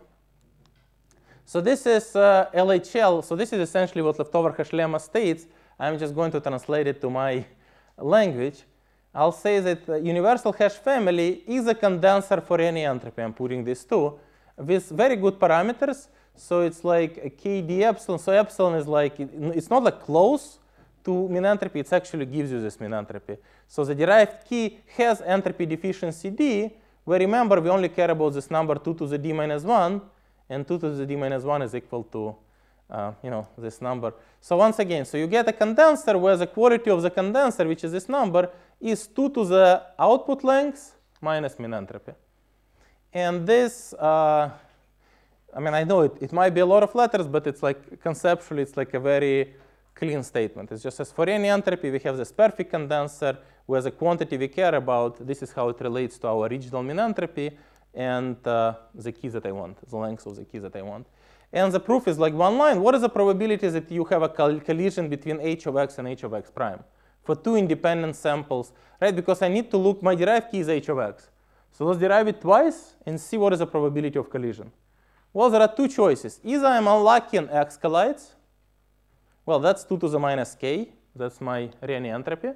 So this is uh, L H L. So this is essentially what leftover hash lemma states. I'm just going to translate it to my language. I'll say that the universal hash family is a condenser for any entropy. I'm putting this too, with very good parameters. So it's like a K D epsilon. So epsilon is like, it's not like close to min entropy, it actually gives you this min entropy. So the derived key has entropy deficiency d, where remember we only care about this number two to the d minus one, and two to the d minus one is equal to uh, you know, this number. So once again, so you get a condenser where the quality of the condenser, which is this number, is two to the output length minus min entropy. And this, uh, I mean, I know it, it might be a lot of letters, but it's like conceptually, it's like a very clean statement. It's just as for any entropy, we have this perfect condenser where the quantity we care about, this is how it relates to our original min entropy and uh, the key that I want, the length of the key that I want. And the proof is like one line. What is the probability that you have a collision between h of x and h of x prime for two independent samples, right? Because I need to look, my derived key is h of x. So let's derive it twice and see what is the probability of collision. Well, there are two choices. Either I'm unlucky and x collides. Well, that's two to the minus k. That's my Renyi entropy.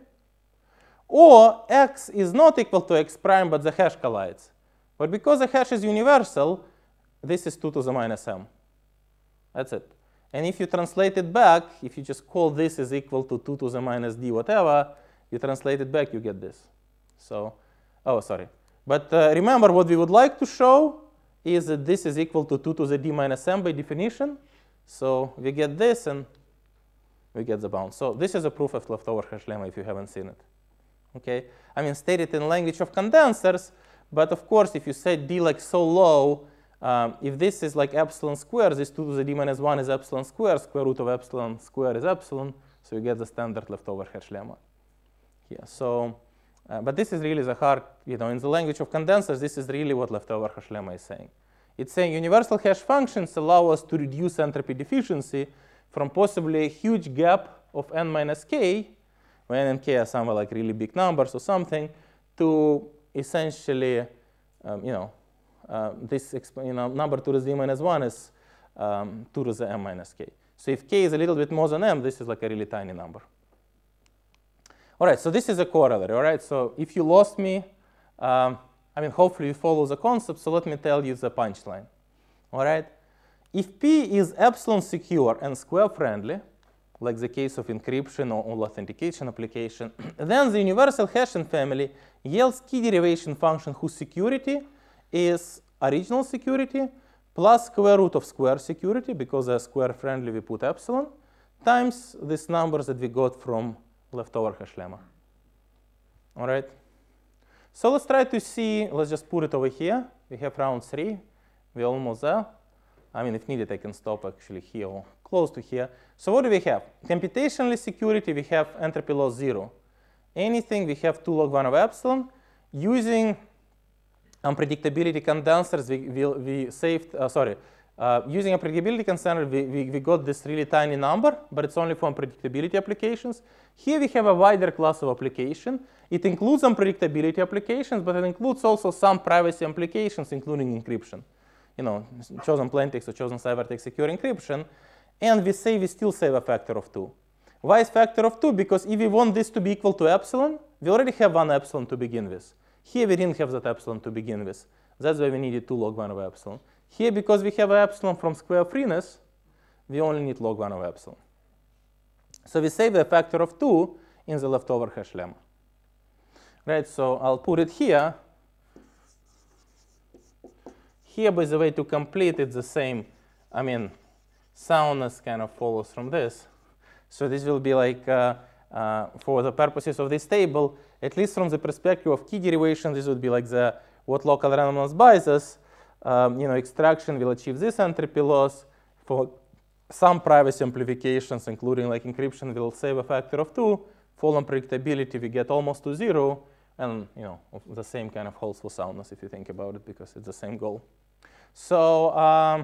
Or x is not equal to x prime, but the hash collides. But because the hash is universal, this is two to the minus m. That's it. And if you translate it back, if you just call this is equal to two to the minus d whatever, you translate it back, you get this. So, oh, sorry. But uh, remember, what we would like to show is that this is equal to two to the d minus m by definition. So we get this, and we get the bound. So this is a proof of leftover hash lemma if you haven't seen it. Okay? I mean, stated in language of condensers, but of course, if you set d like so low, um, if this is like epsilon squared, this two to the d minus one is epsilon squared, square root of epsilon squared is epsilon, so you get the standard leftover hash lemma here. So Uh, but this is really the hard, you know, in the language of condensers, this is really what leftover hash lemma is saying. It's saying universal hash functions allow us to reduce entropy deficiency from possibly a huge gap of n minus k, when n and k are somewhere like really big numbers or something, to essentially, um, you know, uh, this you know, number to the z minus one is um, two to the m minus k. So if k is a little bit more than m, this is like a really tiny number. All right, so this is a corollary. All right, so if you lost me, um, I mean, hopefully you follow the concept. So let me tell you the punchline. All right, if P is epsilon secure and square friendly, like the case of encryption or, or authentication application, then the universal hashing family yields key derivation function whose security is original security plus square root of square security, because they're square friendly, we put epsilon, times these numbers that we got from leftover hash lemma. All right. So let's try to see, let's just put it over here. We have round three. We're almost there. I mean, if needed, I can stop actually here or close to here. So what do we have? Computationally security, we have entropy loss zero. Anything, we have two log one of epsilon. Using unpredictability condensers, we, we, we saved, uh, sorry, uh, using unpredictability condenser, we, we, we got this really tiny number, but it's only for unpredictability applications. Here we have a wider class of application. It includes unpredictability applications, but it includes also some privacy applications, including encryption. You know, chosen plaintext or chosen ciphertext secure encryption. And we say we still save a factor of two. Why is factor of two? Because if we want this to be equal to epsilon, we already have one epsilon to begin with. Here we didn't have that epsilon to begin with. That's why we needed two log one of epsilon. Here, because we have epsilon from square freeness, we only need log one of epsilon. So we save the factor of two in the leftover hash lemma. Right, so I'll put it here. Here, by the way, to complete it's the same. I mean, soundness kind of follows from this. So this will be like, uh, uh, for the purposes of this table, at least from the perspective of key derivation, this would be like the what local randomness buys us. Um, you know, extraction will achieve this entropy loss. For some privacy amplifications, including like encryption, will save a factor of two. For unpredictability, we get almost to zero. And you know, the same kind of holds for soundness if you think about it, because it's the same goal. So, um,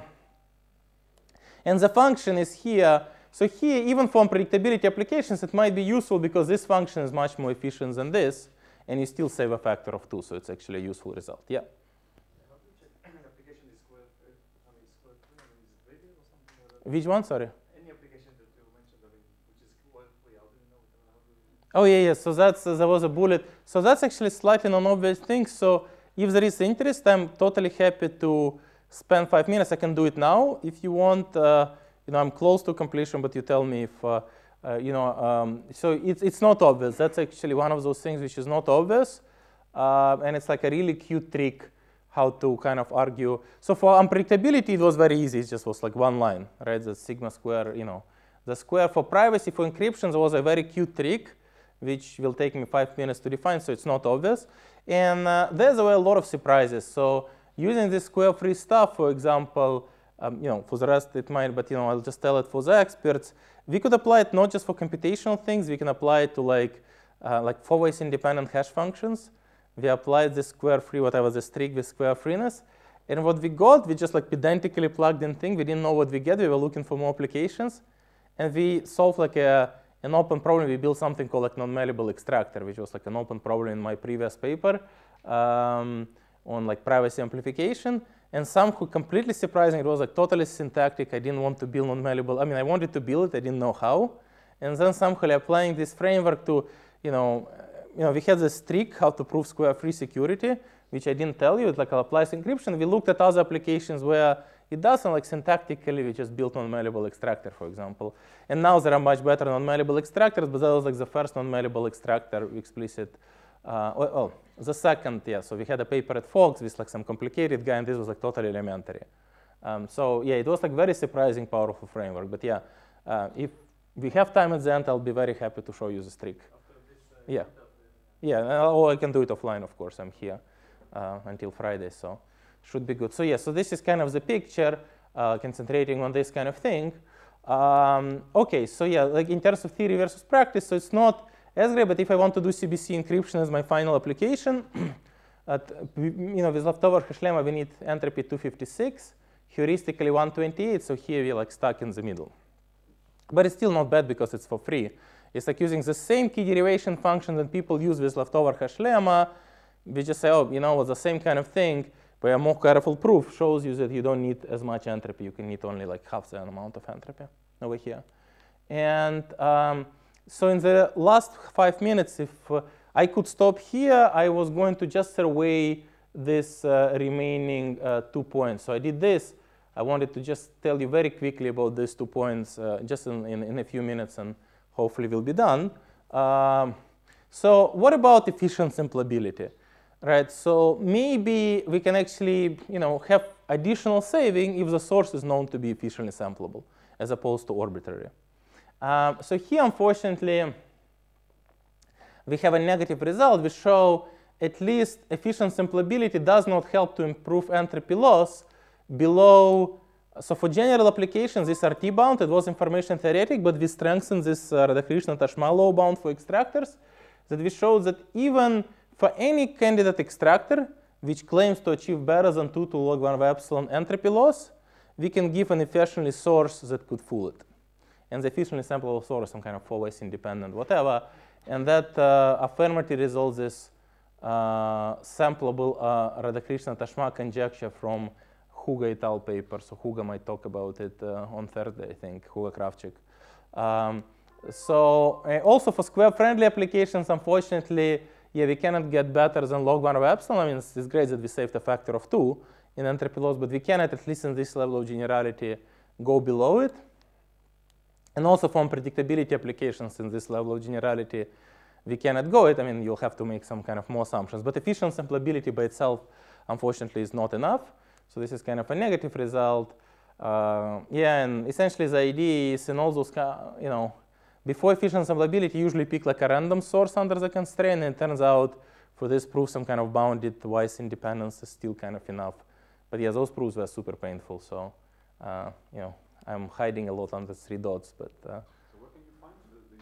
and the function is here. So here, even for unpredictability applications, it might be useful because this function is much more efficient than this, and you still save a factor of two. So it's actually a useful result. Yeah. How do you check an application is square? I mean, square free. I mean, is it radio or something like that? Which one? Sorry. Any application that you mentioned, I mean, which is square free. How do you know? How do you... Oh yeah, yeah. So that's uh, there was a bullet. So that's actually slightly non-obvious thing. So if there is interest, I'm totally happy to spend five minutes. I can do it now if you want. Uh, you know, I'm close to completion, but you tell me if uh, uh, you know. Um, so it's it's not obvious. That's actually one of those things which is not obvious, uh, and it's like a really cute trick how to kind of argue. So for unpredictability, it was very easy. It just was like one line, right? The sigma square, you know, the square for privacy for encryption was a very cute trick, which will take me five minutes to define. So it's not obvious, and uh, there's a lot of surprises. So using this square free stuff, for example, um, you know, for the rest it might, but you know, I'll just tell it for the experts. We could apply it not just for computational things. We can apply it to like uh, like four-ways independent hash functions. We applied this square free, whatever the streak with square freeness, and what we got, we just like pedantically plugged in thing. We didn't know what we get. We were looking for more applications, and we solved like a an open problem. We built something called like non-malleable extractor, which was like an open problem in my previous paper. Um, on like privacy amplification, and somehow completely surprising, it was like totally syntactic. I didn't want to build non-malleable. I mean, I wanted to build it, I didn't know how. And then somehow applying this framework to, you know, you know, we had this trick how to prove square free security, which I didn't tell you. It like applies encryption. We looked at other applications where it doesn't, like syntactically, we just built non-malleable extractor, for example. And now there are much better non-malleable extractors, but that was like the first non-malleable extractor explicit. Uh, well, well, the second, yeah, so we had a paper at Fox with like some complicated guy, and this was like totally elementary. Um, so yeah, it was like very surprising, powerful framework. But yeah, uh, if we have time at the end, I'll be very happy to show you this trick. After this, uh, yeah, yeah, or I can do it offline, of course. I'm here uh, until Friday, so should be good. So yeah, so this is kind of the picture, uh, concentrating on this kind of thing. Um, okay, so yeah, like in terms of theory versus practice, so it's not That's great, but if I want to do C B C encryption as my final application, at, you know, with leftover hash lemma, we need entropy two fifty-six, heuristically one twenty-eight, so here we're like stuck in the middle. But it's still not bad because it's for free. It's like using the same key derivation function that people use with leftover hash lemma. We just say, oh, you know, it's the same kind of thing, but a more careful proof shows you that you don't need as much entropy. You can need only like half the amount of entropy over here. And um, so in the last five minutes, if uh, I could stop here, I was going to just survey this uh, remaining uh, two points. So I did this. I wanted to just tell you very quickly about these two points uh, just in, in, in a few minutes, and hopefully we'll be done. Um, so what about efficient samplability? Right, so maybe we can actually, you know, have additional saving if the source is known to be efficiently sampleable, as opposed to arbitrary. Um, so here, unfortunately, we have a negative result. We show at least efficient samplability does not help to improve entropy loss below. So for general applications, these are T-bound. It was information theoretic, but we strengthened this uh, Radhakrishnan-Tashma law bound for extractors, that we showed that even for any candidate extractor which claims to achieve better than two to log one of epsilon entropy loss, we can give an efficiently source that could fool it. And the efficiently sampleable source is some kind of four-ways independent, whatever. And that uh, affirmative result is uh, sampleable uh, Radhakrishnan-Tashma conjecture from Huga et al. Paper. So Huga might talk about it uh, on Thursday, I think, Huga Kravchik. Um, so uh, also for square-friendly applications, unfortunately, yeah, we cannot get better than log one of epsilon. I mean, it's, it's great that we saved a factor of two in entropy loss, but we cannot, at least in this level of generality, go below it. And also from predictability applications in this level of generality, we cannot go it. I mean, you'll have to make some kind of more assumptions. But efficient samplability by itself, unfortunately, is not enough. So this is kind of a negative result. Uh, yeah, and essentially the idea is in all those, you know, before efficient samplability, you usually pick like a random source under the constraint, and it turns out for this proof, some kind of bounded wise independence is still kind of enough. But yeah, those proofs were super painful. So, uh, you know, I'm hiding a lot under three dots. But uh, so what can you find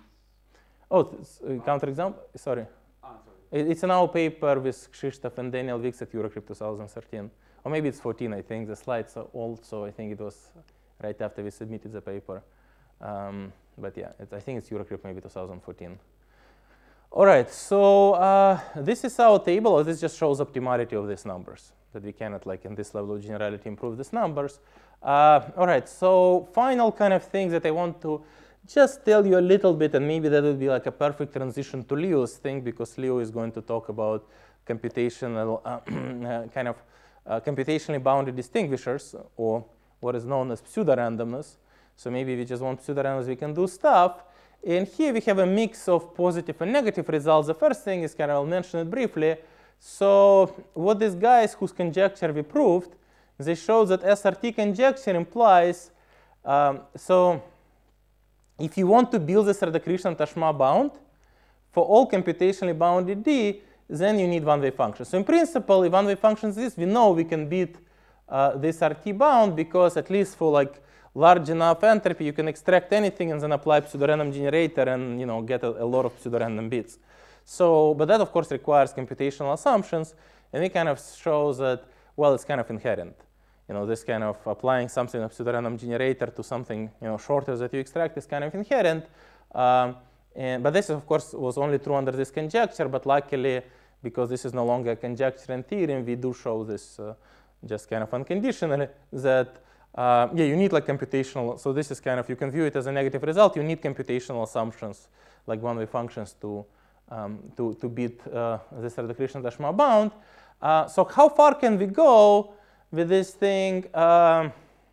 these? Oh, uh, counterexample. Sorry. Ah, sorry. It's in our paper with Krzysztof and Daniel Wicks at Eurocrypt two thousand thirteen. Or maybe it's fourteen, I think. The slides are old, so I think it was right after we submitted the paper. Um, but yeah, it, I think it's Eurocrypt maybe two thousand fourteen. All right, so uh, this is our table, or this just shows optimality of these numbers, that we cannot, like in this level of generality, improve these numbers. Uh, all right, so final kind of thing that I want to just tell you a little bit, and maybe that would be like a perfect transition to Leo's thing, because Leo is going to talk about computational uh, kind of uh, computationally bounded distinguishers, or what is known as pseudo-randomness. So maybe we just want pseudo-randomness, we can do stuff. And here we have a mix of positive and negative results. The first thing is kind of, I'll mention it briefly. So what these guys whose conjecture we proved, they showed that S R T conjecture implies, um, so if you want to build this Radhakrishnan-Tashma bound for all computationally bounded D, then you need one-way function. So in principle, if one-way function exists, we know we can beat uh, this R T bound, because at least for like large enough entropy, you can extract anything and then apply pseudorandom generator and, you know, get a, a lot of pseudorandom bits. So, but that of course requires computational assumptions, and it kind of shows that, well, it's kind of inherent. You know, this kind of applying something of pseudorandom generator to something, you know, shorter that you extract is kind of inherent. Um, and, but this, of course, was only true under this conjecture. But luckily, because this is no longer a conjecture and theorem, we do show this uh, just kind of unconditionally that, uh, yeah, you need like computational. So this is kind of, you can view it as a negative result. You need computational assumptions, like one-way functions, to um, to to beat uh, this Radhakrishnan-Tashma bound. Uh, so how far can we go with this thing? Um,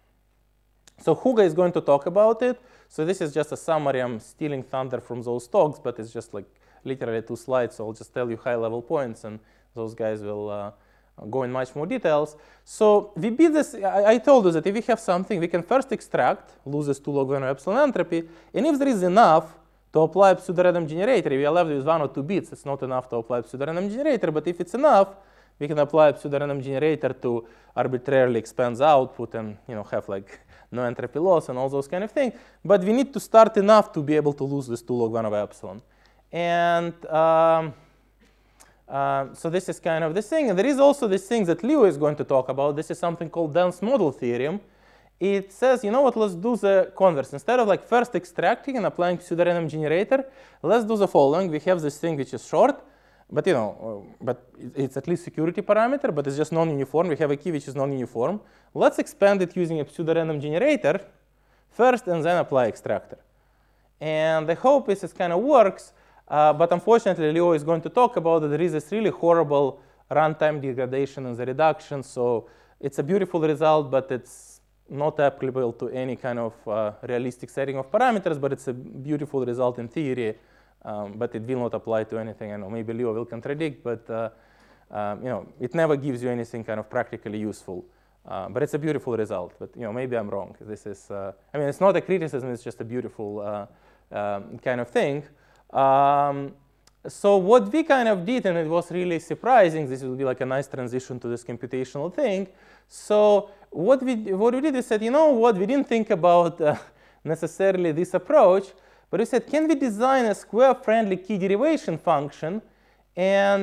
so Huga is going to talk about it. So this is just a summary. I'm stealing thunder from those talks, but it's just like literally two slides. So I'll just tell you high-level points, and those guys will uh, go in much more details. So we beat this. I, I told you that if we have something, we can first extract, loses two log one epsilon entropy, and if there is enough to apply pseudorandom generator, we are left with one or two bits. It's not enough to apply pseudorandom generator, but if it's enough, we can apply pseudorandom generator to arbitrarily expand the output and, you know, have like no entropy loss and all those kind of things. But we need to start enough to be able to lose this two log one of epsilon. And um, uh, so this is kind of this thing. And there is also this thing that Leo is going to talk about. This is something called dense model theorem. It says, you know what, let's do the converse. Instead of like first extracting and applying pseudorandom generator, let's do the following. We have this thing which is short, but you know, uh, but it's at least security parameter, but it's just non-uniform. We have a key which is non-uniform. Let's expand it using a pseudorandom generator first and then apply extractor. And the hope is it kind of works, uh, but unfortunately Leo is going to talk about that there is this really horrible runtime degradation in the reduction. So it's a beautiful result, but it's not applicable to any kind of uh, realistic setting of parameters, but it's a beautiful result in theory, um, but it will not apply to anything. I know maybe Leo will contradict, but uh, um, you know, it never gives you anything kind of practically useful. Uh, but it's a beautiful result. But you know, maybe I'm wrong. This is, uh, I mean, it's not a criticism. It's just a beautiful uh, um, kind of thing. Um, so what we kind of did, and it was really surprising. This will be like a nice transition to this computational thing. So what we what we did is said, you know what, we didn't think about uh, necessarily this approach, but we said, can we design a square-friendly key derivation function, and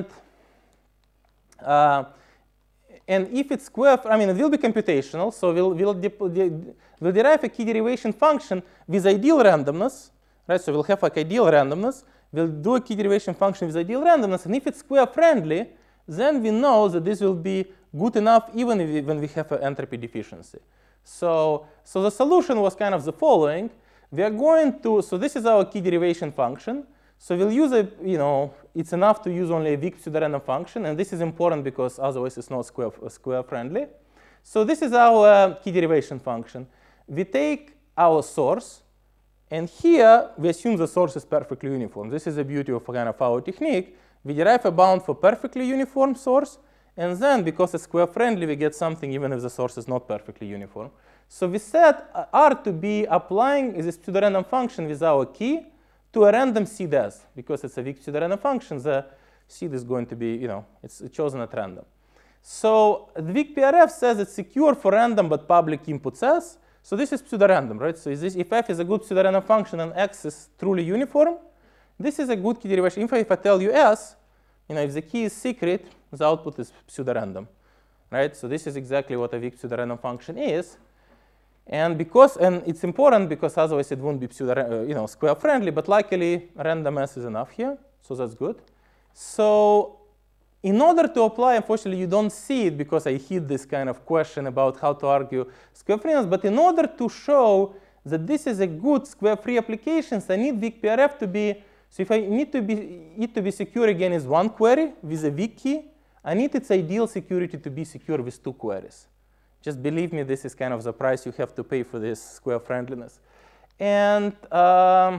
uh, and if it's square, I mean, it will be computational, so we'll we'll, de de we'll derive a key derivation function with ideal randomness, right? So we'll have like ideal randomness. We'll do a key derivation function with ideal randomness, and if it's square-friendly, then we know that this will be good enough even if we, when we have an entropy deficiency. So, so the solution was kind of the following. We are going to, so this is our key derivation function. So we'll use a, you know, it's enough to use only a weak pseudorandom function, and this is important because otherwise it's not square, square friendly. So this is our uh, key derivation function. We take our source, and here we assume the source is perfectly uniform. This is the beauty of kind of our technique. We derive a bound for perfectly uniform source, and then because it's square friendly, we get something even if the source is not perfectly uniform. So we set R to be applying this pseudorandom function with our key to a random seed S. Because it's a weak pseudorandom function, the seed is going to be, you know, it's chosen at random. So the weak P R F says it's secure for random but public inputs S. So this is pseudorandom, right? So is this, if F is a good pseudorandom function and X is truly uniform, this is a good key derivation. If I, if I tell you S, you know, if the key is secret, the output is pseudorandom, right? So this is exactly what a weak pseudorandom function is. And because, and it's important because otherwise it won't be pseudo, uh, you know, square friendly, but luckily random S is enough here, so that's good. So in order to apply, unfortunately you don't see it because I hid this kind of question about how to argue square freeness, but in order to show that this is a good square free application, I need weak P R F to be, so if I need to be, it to be secure again is one query with a weak key, I need its ideal security to be secure with two queries. Just believe me, this is kind of the price you have to pay for this square friendliness. And, um,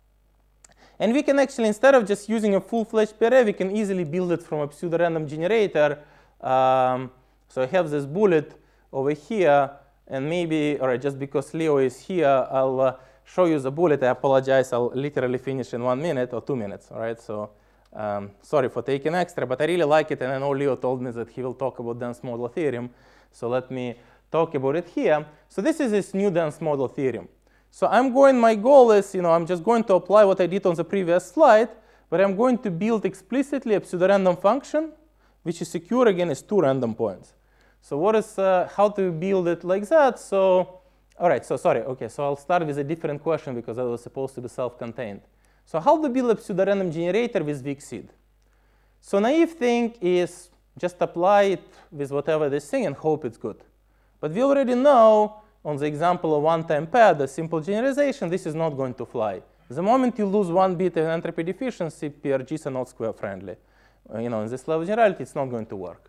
and we can actually, instead of just using a full-fledged P R F, we can easily build it from a pseudorandom generator. Um, so I have this bullet over here, and maybe, all right, just because Leo is here, I'll uh, show you the bullet. I apologize, I'll literally finish in one minute or two minutes, all right? So um, sorry for taking extra, but I really like it, and I know Leo told me that he will talk about dense model theorem. So let me talk about it here. So this is this new dense model theorem. So I'm going, my goal is, you know, I'm just going to apply what I did on the previous slide, but I'm going to build explicitly a pseudorandom function, which is secure against two random points. So what is, uh, how to build it like that? So, all right, so sorry, okay, so I'll start with a different question because that was supposed to be self-contained. So how to build a pseudorandom generator with weak seed? So naive thing is just apply it with whatever this thing and hope it's good. But we already know on the example of one-time pad, a simple generalization, this is not going to fly. The moment you lose one bit in entropy deficiency, P R Gs are not square friendly. Uh, you know, in this level of generality, it's not going to work.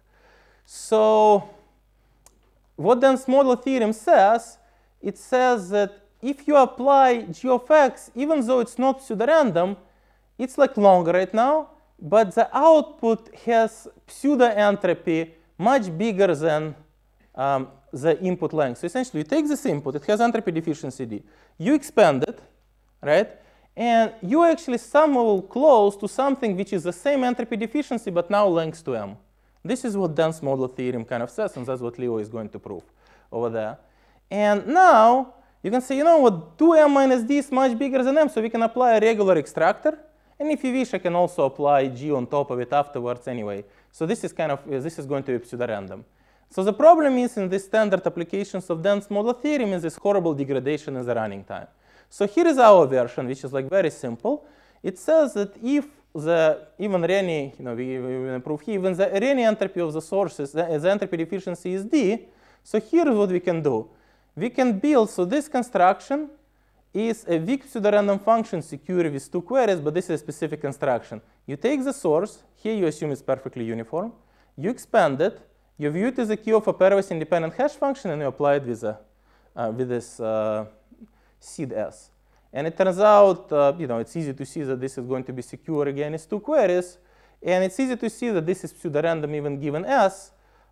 So what dense model theorem says, it says that if you apply g of x, even though it's not pseudorandom, it's like longer right now, but the output has pseudo-entropy much bigger than um, the input length. So essentially, you take this input, it has entropy deficiency d. You expand it, right? And you actually somehow close to something which is the same entropy deficiency, but now length to m. This is what dense model theorem kind of says, and that's what Leo is going to prove over there. And now, you can say, you know what, two m minus d is much bigger than m, so we can apply a regular extractor. And if you wish, I can also apply G on top of it afterwards anyway. So this is kind of, uh, this is going to be pseudorandom. So the problem is in these standard applications of dense model theorem is this horrible degradation in the running time. So here is our version, which is like very simple. It says that if the even Renyi, you know, we, we will improve here, even the Renyi entropy of the sources, the, the entropy deficiency is D. So here is what we can do. We can build, so this construction is a weak pseudorandom function secure with two queries, but this is a specific construction. You take the source, here you assume it's perfectly uniform, you expand it, you view it as a key of a pairwise independent hash function, and you apply it with, a, uh, with this uh, seed S. And it turns out, uh, you know, it's easy to see that this is going to be secure against two queries, and it's easy to see that this is pseudorandom even given S.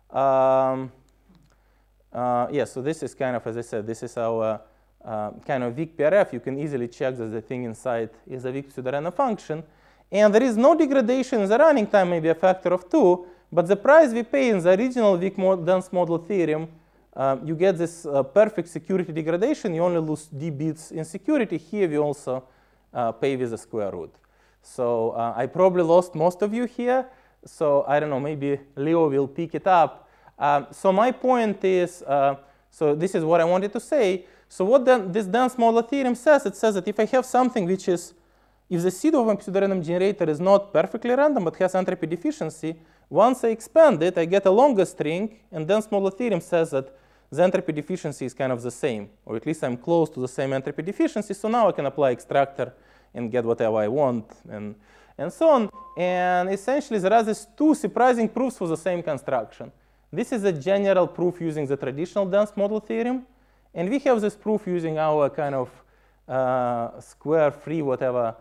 Um, uh, yeah, so this is kind of, as I said, this is our uh, kind of weak P R F. You can easily check that the thing inside is a weak pseudorandom function. And there is no degradation in the running time, maybe a factor of two, but the price we pay in the original weak mod dense model theorem, uh, you get this uh, perfect security degradation. You only lose d bits in security. Here we also uh, pay with the square root. So uh, I probably lost most of you here. So I don't know, maybe Leo will pick it up. Um, so my point is, uh, so this is what I wanted to say. So what then this dense model theorem says, it says that if I have something which is, if the seed of a pseudorandom generator is not perfectly random but has entropy deficiency, once I expand it, I get a longer string, and dense model theorem says that the entropy deficiency is kind of the same, or at least I'm close to the same entropy deficiency. So now I can apply extractor and get whatever I want, and, and so on. And essentially, there are these two surprising proofs for the same construction. This is a general proof using the traditional dense model theorem. And we have this proof using our kind of uh, square free, whatever,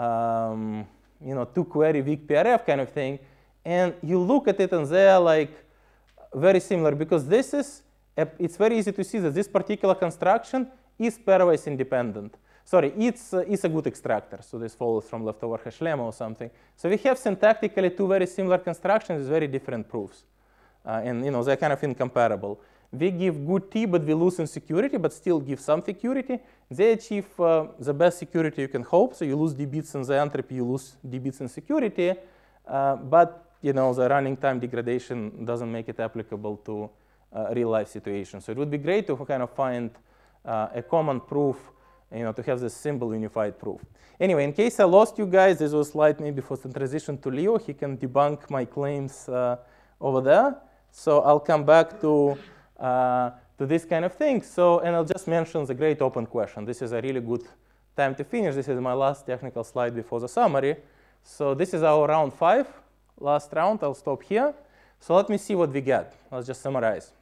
um, you know, two query weak P R F kind of thing. And you look at it and they're like very similar, because this is, a, it's very easy to see that this particular construction is pairwise independent. Sorry, it's, uh, it's a good extractor. So this follows from leftover hash lemma or something. So we have syntactically two very similar constructions with very different proofs. Uh, and you know, they're kind of incomparable. We give good T, but we lose in security, but still give some security. They achieve uh, the best security you can hope. So you lose d bits in the entropy, you lose d bits in security. Uh, but you know, the running time degradation doesn't make it applicable to uh, real life situations. So it would be great to kind of find uh, a common proof, you know, to have this simple unified proof. Anyway, in case I lost you guys, this was a slide maybe for the transition to Leo. He can debunk my claims uh, over there. So I'll come back to Uh, to this kind of thing. So, and I'll just mention the great open question. This is a really good time to finish. This is my last technical slide before the summary. So this is our round five, last round. I'll stop here. So let me see what we get. Let's just summarize.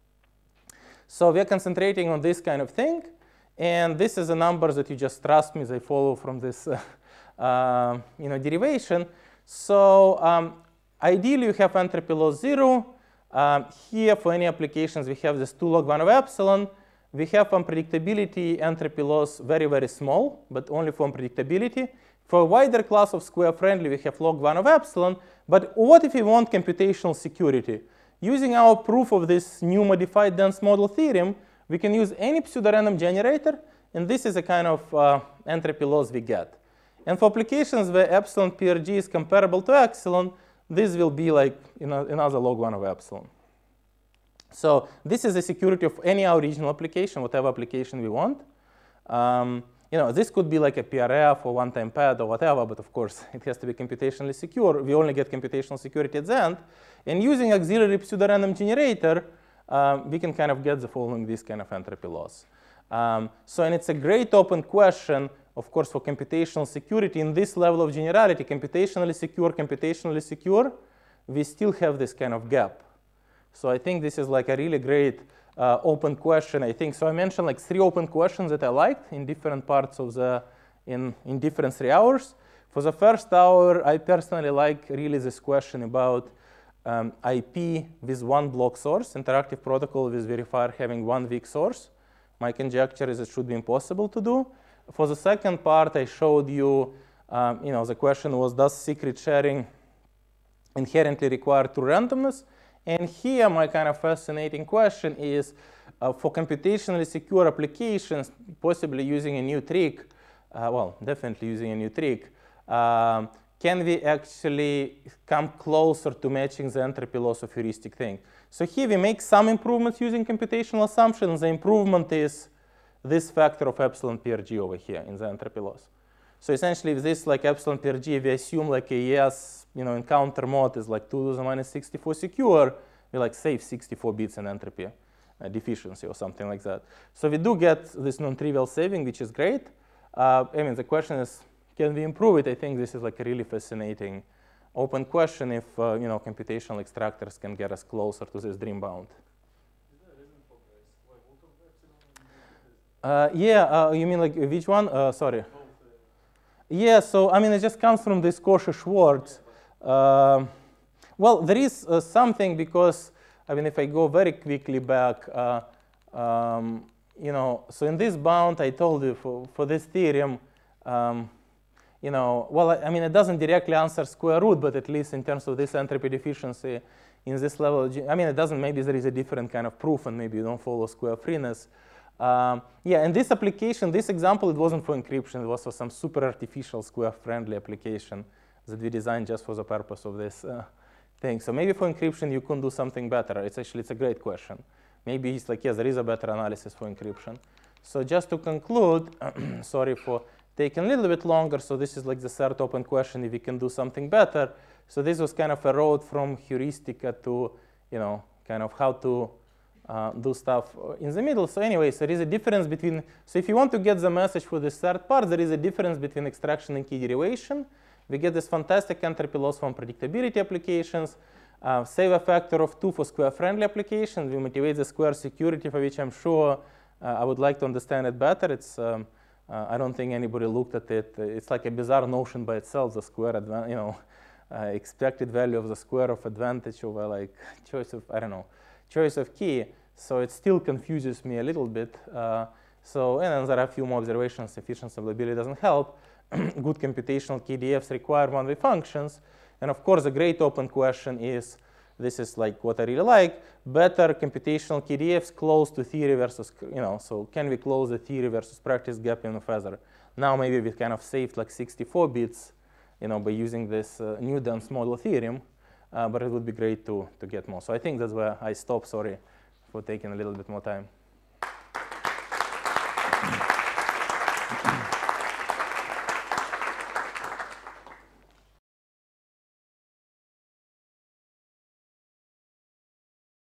So we're concentrating on this kind of thing. And this is the numbers that you just trust me, they follow from this uh, uh, you know, derivation. So um, ideally, you have entropy loss zero. Um, here, for any applications, we have this two log one of epsilon. We have unpredictability entropy loss very, very small, but only for unpredictability. For a wider class of square friendly, we have log one of epsilon. But what if we want computational security? Using our proof of this new modified dense model theorem, we can use any pseudorandom generator, and this is a kind of uh, entropy loss we get. And for applications where epsilon P R G is comparable to epsilon, this will be like you know, another log one of epsilon. So this is the security of any original application, whatever application we want. Um, you know, this could be like a P R F or one-time pad or whatever, but of course it has to be computationally secure. We only get computational security at the end. And using auxiliary pseudorandom generator, um, we can kind of get the following this kind of entropy loss. Um, so, and it's a great open question, of course, for computational security. In this level of generality, computationally secure, computationally secure, we still have this kind of gap. So I think this is like a really great uh, open question, I think. So I mentioned like three open questions that I liked in different parts of the, in, in different three hours. For the first hour, I personally like really this question about um, I P with one block source, interactive protocol with verifier having one weak source. My conjecture is it should be impossible to do. For the second part, I showed you, um, you know, the question was, does secret sharing inherently require true randomness? And here, my kind of fascinating question is, uh, for computationally secure applications, possibly using a new trick, uh, well, definitely using a new trick, um, can we actually come closer to matching the entropy loss of heuristic thing? So here we make some improvements using computational assumptions. The improvement is this factor of epsilon P R G over here in the entropy loss. So essentially, with this like epsilon P R G, we assume like a yes, you know, encounter mode is like two to the minus sixty-four secure. We like save sixty-four bits in entropy uh, deficiency or something like that. So we do get this non-trivial saving, which is great. Uh, I mean, the question is, can we improve it? I think this is like a really fascinating open question if uh, you know, computational extractors can get us closer to this dream bound. Uh, yeah, uh, you mean like which one? Uh, sorry. Yeah, so I mean, it just comes from this Cauchy-Schwarz. Uh, well, there is uh, something because, I mean, if I go very quickly back, uh, um, you know, so in this bound, I told you for, for this theorem, um, you know, well, I, I mean, it doesn't directly answer square root, but at least in terms of this entropy deficiency in this level, I mean, it doesn't, maybe there is a different kind of proof, and maybe you don't follow square freeness. Um, yeah, in this application, this example, it wasn't for encryption. It was for some super artificial square-friendly application that we designed just for the purpose of this uh, thing. So maybe for encryption, you couldn't do something better. It's actually, it's a great question. Maybe it's like, yes, there is a better analysis for encryption. So just to conclude, sorry for taking a little bit longer. So this is like the third open question, if we can do something better. So this was kind of a road from heuristica to, you know, kind of how to Uh, do stuff in the middle. So anyway, so there is a difference between, so if you want to get the message for this third part, there is a difference between extraction and key derivation. We get this fantastic entropy loss from predictability applications, uh, save a factor of two for square-friendly applications. We motivate the square security, for which I'm sure uh, I would like to understand it better. It's, um, uh, I don't think anybody looked at it. It's like a bizarre notion by itself, the square, you know, uh, expected value of the square of advantage over like choice of, I don't know, choice of key, so it still confuses me a little bit. Uh, so, and then there are a few more observations. Efficiency availability doesn't help. Good computational K D Fs require one-way functions. And of course, a great open question is, this is like what I really like, better computational K D Fs close to theory versus, you know, so can we close the theory versus practice gap in the feather? Now maybe we kind of saved like sixty-four bits, you know, by using this uh, new dense model theorem. Uh, but it would be great to, to get more. So I think that's where I stop. Sorry for taking a little bit more time.